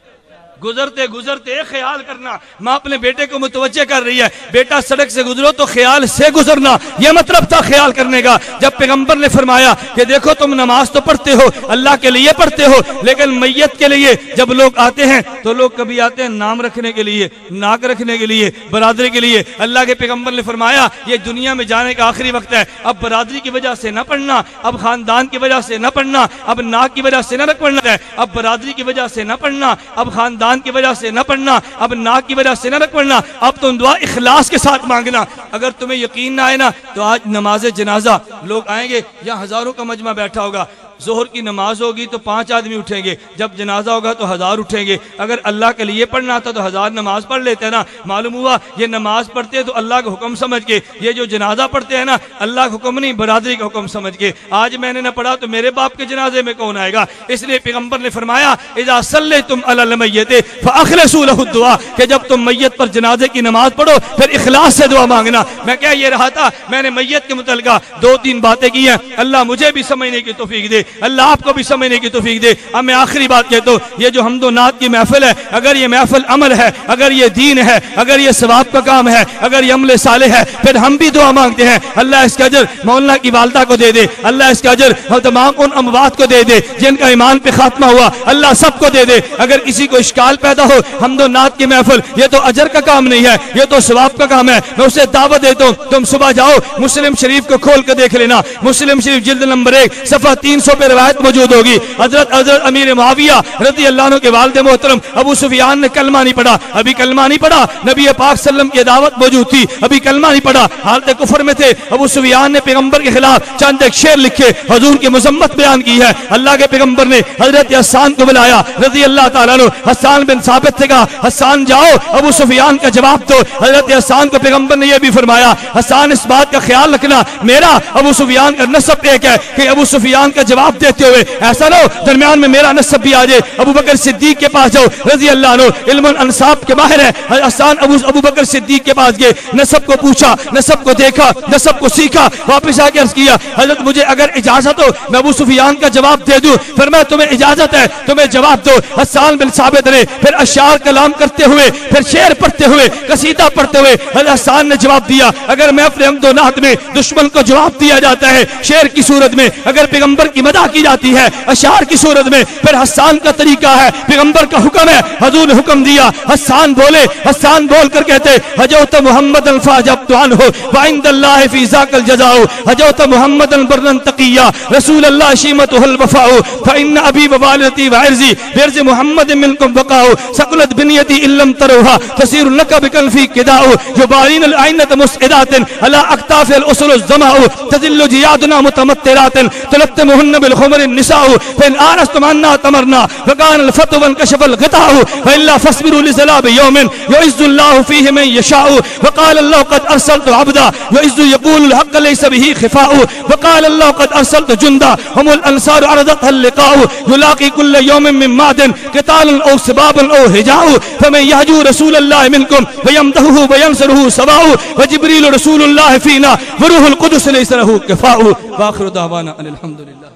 گزرتے گزرتے خیال کرنا۔ ماں اپنے بیٹے کو متوجہ کر رہی ہے بیٹا سڑک سے گزرو تو خیال سے گزرنا، یہ مطلب تھا خیال کرنے کا۔ جب پیغمبر نے فرمایا کہ دیکھو تم نماز تو پڑھتے ہو، اللہ کے لیے پڑھتے ہو، لیکن میت کے لیے جب لوگ آتے ہیں تو لوگ کبھی آتے ہیں نام رکھنے کے لیے، ناک رکھنے کے لیے، برادری کے لیے۔ اللہ کے پیغمبر نے فرمایا یہ دنیا میں جانے کا آخری وقت ہے، اب برادری کی وجہ سے نہ پڑھنا، اب خاندان کی وجہ سے نہ پڑھنا، اب ناک کی وجہ سے نہ پڑھنا ہے، اب برادری کی وجہ سے نہ پڑھنا، اب خاندان کی وجہ سے نہ پڑھنا، اب ناک کی وجہ سے نہ پڑھنا، اب تم دعا اخلاص کے ساتھ مانگنا۔ اگر تمہیں یقین نہ آئے نا تو آج نماز جنازہ لوگ آئیں گے، یا ہزاروں کا مجمع بیٹھا ہوگا، ظہر کی نماز ہوگی تو پانچ آدمی اٹھیں گے، جب جنازہ ہوگا تو ہزار اٹھیں گے۔ اگر اللہ کے لیے پڑھنا تھا تو ہزار نماز پڑھ لیتے ہیں نا۔ معلوم ہوا یہ نماز پڑھتے ہیں تو اللہ کا حکم سمجھ کے، یہ جو جنازہ پڑھتے ہیں نا اللہ کا حکم نہیں برادری کا حکم سمجھ کے۔ آج میں نے نہ پڑھا تو میرے باپ کے جنازے میں کون آئے گا؟ اس لیے پیغمبر نے فرمایا اذا صلیتم علی المیت فاخلصوا له الدعاء، کہ جب تم میت پر جنازے کی نماز پڑھو پھر اخلاص سے دعا مانگنا۔ میں کہہ یہ رہا تھا میں نے میت کے متعلقہ دو تین باتیں کی ہیں، اللہ مجھے بھی سمجھنے کی توفیق دے، اللہ آپ کو بھی سمجھنے کی توفیق دے۔ اب میں آخری بات کہتا ہوں، یہ جو حمد و نعت کی محفل ہے، اگر یہ محفل عمل ہے، اگر یہ دین ہے، اگر یہ ثواب کا کام ہے، اگر یہ عمل صالح ہے، پھر ہم بھی دعا مانگتے ہیں اللہ اس کا اجر مولانا کی والدہ کو دے دے، اللہ اس کا اجر تمام ان اموات کو دے دے جن کا ایمان پہ خاتمہ ہوا، اللہ سب کو دے دے۔ اگر کسی کو اشکال پیدا ہو حمد و نعت کی محفل یہ تو اجر کا کام نہیں ہے، یہ تو ثواب کا کام ہے، میں اسے دعوت دیتا ہوں تم صبح جاؤ مسلم شریف کو کھول کے دیکھ لینا، مسلم شریف جلد نمبر ایک صفحہ تین سو پہ روایت موجود ہوگی۔ حضرت حضرت امیر معاویہ رضی اللہ عنہ کے والد محترم ابو سفیان نے کلمہ نہیں پڑھا، ابھی کلمہ نہیں پڑھا، نبی پاک صلی اللہ علیہ وسلم کی دعوت موجود تھی، ابھی کلمہ نہیں پڑھا، حالت کفر میں تھے۔ ابو سفیان نے پیغمبر کے خلاف چند ایک شعر لکھے، حضور کی مذمت بیان کی ہے۔ اللہ کے پیغمبر نے حضرت حسان کو بلایا رضی اللہ تعالیٰ عنہ، حسان بن ثابت سے کہا حسان جاؤ ابو سفیان کا جواب دو۔ حضرت حسان کو پیغمبر نے یہ بھی فرمایا حسان اس بات کا خیال رکھنا میرا ابو سفیان کا نسب ایک ہے کہ ابو سفیان کا جواب دیتے ہوئے ایسا نہ ہو درمیان میں میرا نسب بھی آ جائے۔ ابو بکر صدیق کے پاس جاؤ رضی اللہ عنہ، علم الانساب کے ماہر ہے، حسان ابو ابو بکر صدیق کے پاس گئے، نسب کو پوچھا، نسب کو دیکھا، نسب کو سیکھا، واپس آ کے عرض کیا حضرت مجھے اگر اجازت ہو میں ابو سفیان کا جواب دے دوں۔ فرمایا تمہیں اجازت ہے تمہیں جواب دو۔ حسان بن ثابت نے پھر اشعار کلام کرتے ہوئے، پھر شعر پڑھتے ہوئے، قصیدہ پڑھتے ہوئے حضرت حسان نے جواب دیا اگر میں اپنے حمد و نعت میں دشمن کو جواب دیا جاتا ہے شعر کی صورت میں، اگر پیغمبر کی مدح کی جاتی ہے اشعار کی صورت میں، پھر حسان کا طریقہ ہے، پیغمبر کا حکم ہے، حضور نے حکم دیا حسان بولے، حسان بول کر کہتے حجوت محمد فاجبت عنہ وعند اللہ فی ذاک الجزاء، حجوت محمد برن تقیا رسول اللہ شیمتہ الوفاء، فإن ابی ووالدتی وعرضی بعرض محمد منکم بقاء، ثقلت بنیتی ان لم تروها تسیر لک بکنفی قداء، یبارین العینۃ مسعدات علی اکتاف الاسر الظماء، تذل جیادنا متمطرات تلتمهن بالخمر النساء، فإن آرستم عنا تمرنا وكان الفتو وانكشف الغطاء، وإلا فاصبروا لزلاب يوم يعز الله فيه من يشاء، وقال الله قد أرسلت عبدا يعز يقول الحق ليس به خفاء، وقال الله قد أرسلت جندا هم الأنصار عرضتها اللقاء، يلاقي كل يوم من معد قتال أو سباب أو هجاء، فمن يهجو رسول الله منكم ويمدحه وينصره سواء، وجبريل رسول الله فينا وروح القدس ليس له كفاء، وآخر دعوانا أن الحمد لله۔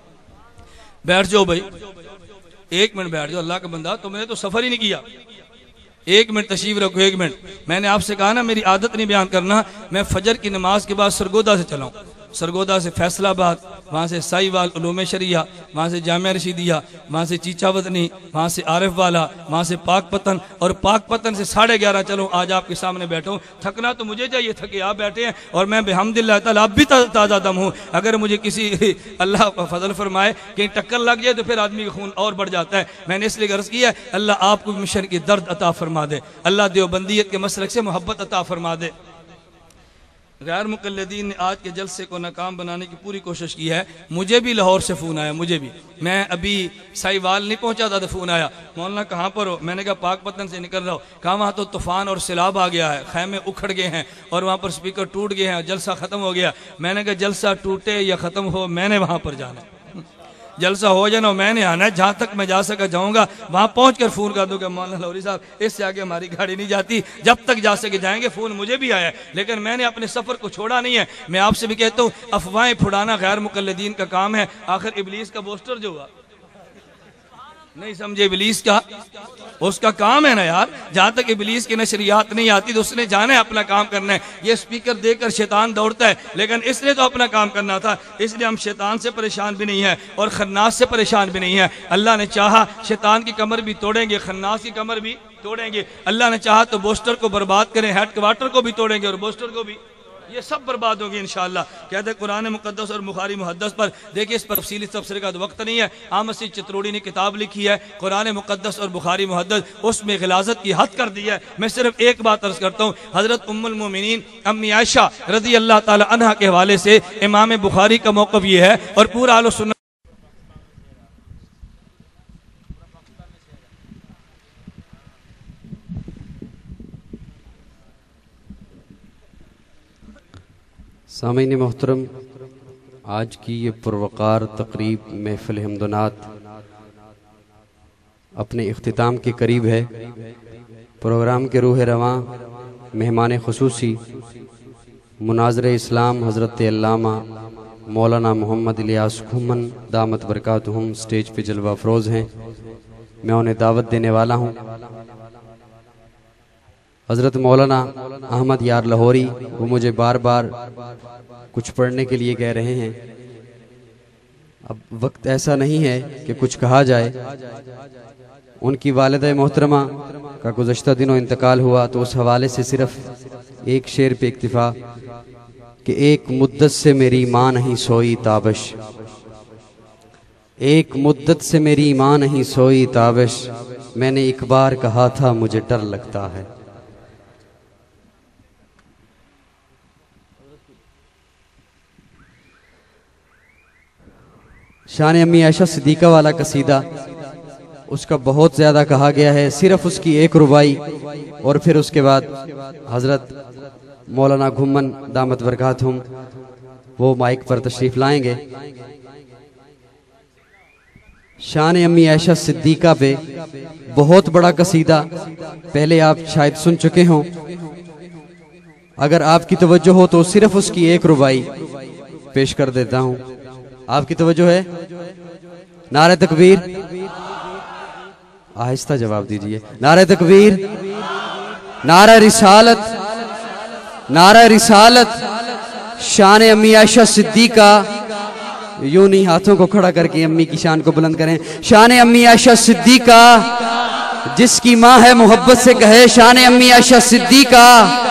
بیٹھ جاؤ بھائی، ایک منٹ بیٹھ جاؤ، اللہ کا بندہ تم نے تو سفر ہی نہیں کیا، ایک منٹ تشریف رکھو، ایک منٹ۔ میں نے آپ سے کہا نا میری عادت نہیں بیان کرنا، میں فجر کی نماز کے بعد سرگودا سے چلاؤں، سرگودا سے فیصل آباد، وہاں سے سائی وال علوم شریعہ، وہاں سے جامعہ رشیدیہ، وہاں سے چیچا وطنی، وہاں سے عارف والا، وہاں سے پاک پتن، اور پاک پتن سے ساڑھے گیارہ چلوں آج آپ کے سامنے بیٹھا ہوں۔ تھکنا تو مجھے چاہیے، تھکے آپ بیٹھے ہیں، اور میں بحمدللہ تعالیٰ اب بھی تازہ دم ہوں۔ اگر مجھے کسی اللہ فضل فرمائے کہیں ٹکر لگ جائے تو پھر آدمی کا خون اور بڑھ جاتا ہے۔ میں نے اس لیے عرض کیا ہے اللہ آپ کو مشن کی درد عطا فرما دے، اللہ دیوبندیت کے مسلک سے محبت عطا فرما دے۔ غیر مقلدین نے آج کے جلسے کو ناکام بنانے کی پوری کوشش کی ہے. مجھے بھی لاہور سے فون آیا, مجھے بھی, میں ابھی سائیوال نہیں پہنچا تھا تو فون آیا, مولانا کہاں پر ہو؟ میں نے کہا پاک پتن سے نکل رہا ہوں. کہا وہاں تو طوفان اور سیلاب آ گیا ہے, خیمے اکھڑ گئے ہیں اور وہاں پر سپیکر ٹوٹ گئے ہیں, جلسہ ختم ہو گیا. میں نے کہا جلسہ ٹوٹے یا ختم ہو, میں نے وہاں پر جانا ہے, جلسہ ہو جانا میں نے آنا ہے. جہاں تک میں جا سکا جاؤں گا, وہاں پہنچ کر فون کر دوں کہ مولانا لاہوری صاحب اس سے آگے ہماری گاڑی نہیں جاتی, جب تک جا سکے جائیں گے. فون مجھے بھی آیا ہے لیکن میں نے اپنے سفر کو چھوڑا نہیں ہے. میں آپ سے بھی کہتا ہوں افواہیں پھڑانا غیر مقلدین کا کام ہے. آخر ابلیس کا بوسٹر جو ہوا نہیں سمجھے, ابلیس کا اس کا کام ہے نا یار. جہاں تک ابلیس کی نشریات نہیں آتی تو اس نے جانا ہے اپنا کام کرنا ہے. یہ سپیکر دے کر شیطان دوڑتا ہے لیکن اس نے تو اپنا کام کرنا تھا. اس لیے ہم شیطان سے پریشان بھی نہیں ہیں اور خناس سے پریشان بھی نہیں ہیں. اللہ نے چاہا شیطان کی کمر بھی توڑیں گے, خناس کی کمر بھی توڑیں گے. اللہ نے چاہا تو بوسٹر کو برباد کریں, ہیڈ کوارٹر کو بھی توڑیں گے اور بوسٹر کو بھی, یہ سب برباد ہوگی انشاءاللہ. کہتے ہیں قرآن مقدس اور بخاری محدث پر, دیکھیں اس پر تفصیلی تفسیر کا وقت نہیں ہے. عام مسیح چتروڑی نے کتاب لکھی ہے قرآن مقدس اور بخاری محدث, اس میں غلاظت کی حد کر دی ہے. میں صرف ایک بات عرض کرتا ہوں, حضرت ام المومنین امی عائشہ رضی اللہ تعالی عنہ کے حوالے سے امام بخاری کا موقف یہ ہے اور پورا اہل سنت سامعین محترم, آج کی یہ پروقار تقریب محفل حمد و نعت اپنے اختتام کے قریب ہے. پروگرام کے روح رواں مہمان خصوصی مناظر اسلام حضرت علامہ مولانا محمد الیاس گھمن دامت برکاتہم سٹیج پہ جلوہ افروز ہیں. میں انہیں دعوت دینے والا ہوں. حضرت مولانا احمد یار لاہوری, وہ مجھے بار بار کچھ پڑھنے کے لیے کہہ رہے ہیں. اب وقت ایسا نہیں ہے کہ کچھ کہا جائے. ان کی والدہ محترمہ کا گزشتہ دنوں انتقال ہوا تو اس حوالے سے صرف ایک شعر پہ اکتفا کہ ایک مدت سے میری ماں نہیں سوئی تابش, ایک مدت سے میری ماں نہیں سوئی تابش, میں نے ایک بار کہا تھا مجھے ڈر لگتا ہے. شان امی عائشہ صدیقہ والا قصیدہ, اس کا بہت زیادہ کہا گیا ہے, صرف اس کی ایک ربائی اور پھر اس کے بعد حضرت مولانا گھمن دامت برکاتہم وہ مائک پر تشریف لائیں گے. شان امی عائشہ صدیقہ پہ بہت بڑا قصیدہ پہلے آپ شاید سن چکے ہوں. اگر آپ کی توجہ ہو تو صرف اس کی ایک ربائی پیش کر دیتا ہوں. آپ کی توجہ ہے؟ نعرہ تکبیر, آہستہ جواب دیجئے. نعرہ تکبیر, نعرہ رسالت, نعرہ رسالت. شان امی عائشہ صدیقہ, یوں نہیں ہاتھوں کو کھڑا کر کے امی کی شان کو بلند کریں. شان امی عائشہ صدیقہ, جس کی ماں ہے محبت سے کہے شان امی عائشہ صدیقہ.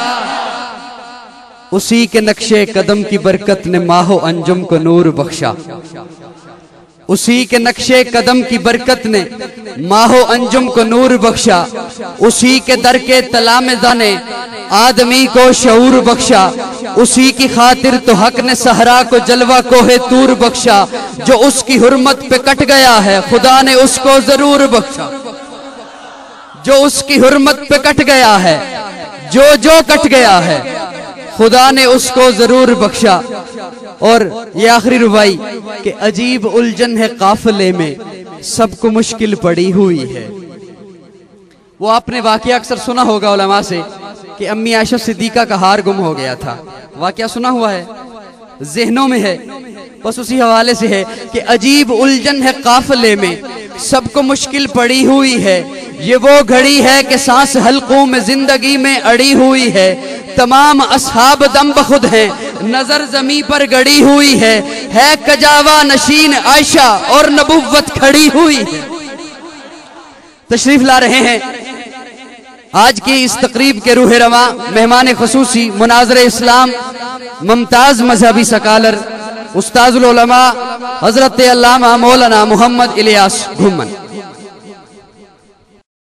اسی کے نقشے قدم کی برکت نے ماہ و انجم کو نور بخشا, اسی کے نقشے قدم کی برکت نے ماہ و انجم کو نور بخشا, اسی کے در کے تلامذہ نے آدمی کو شعور بخشا, اسی کی خاطر تو حق نے صحرا کو جلوہ کوہ طور بخشا. جو اس کی حرمت پہ کٹ گیا ہے خدا نے اس کو ضرور بخشا, جو اس کی حرمت پہ کٹ گیا ہے, جو جو کٹ گیا ہے خدا نے اس کو ضرور بخشا. اور یہ آخری ربائی کہ عجیب الجھن ہے قافلے میں سب کو مشکل پڑی ہوئی ہے. وہ آپ نے واقعہ اکثر سنا ہوگا علماء سے کہ امی عائشہ صدیقہ کا ہار گم ہو گیا تھا. واقعہ سنا ہوا ہے, ذہنوں میں ہے, بس اسی حوالے سے ہے کہ عجیب الجھن ہے قافلے میں سب کو مشکل پڑی ہوئی ہے. یہ وہ گھڑی ہے کہ سانس حلقوں میں زندگی میں اڑی ہوئی ہے. تمام اصحاب دم بخود ہیں, نظر زمین پر گڑی ہوئی ہے. ہے کجاوا نشین عائشہ اور نبوت کھڑی ہوئی ہے. تشریف لا رہے ہیں آج کی اس تقریب کے روح رواں مہمان خصوصی مناظر اسلام ممتاز مذہبی سکالر استاذ العلماء حضرت علامہ مولانا محمد الیاس گھمن.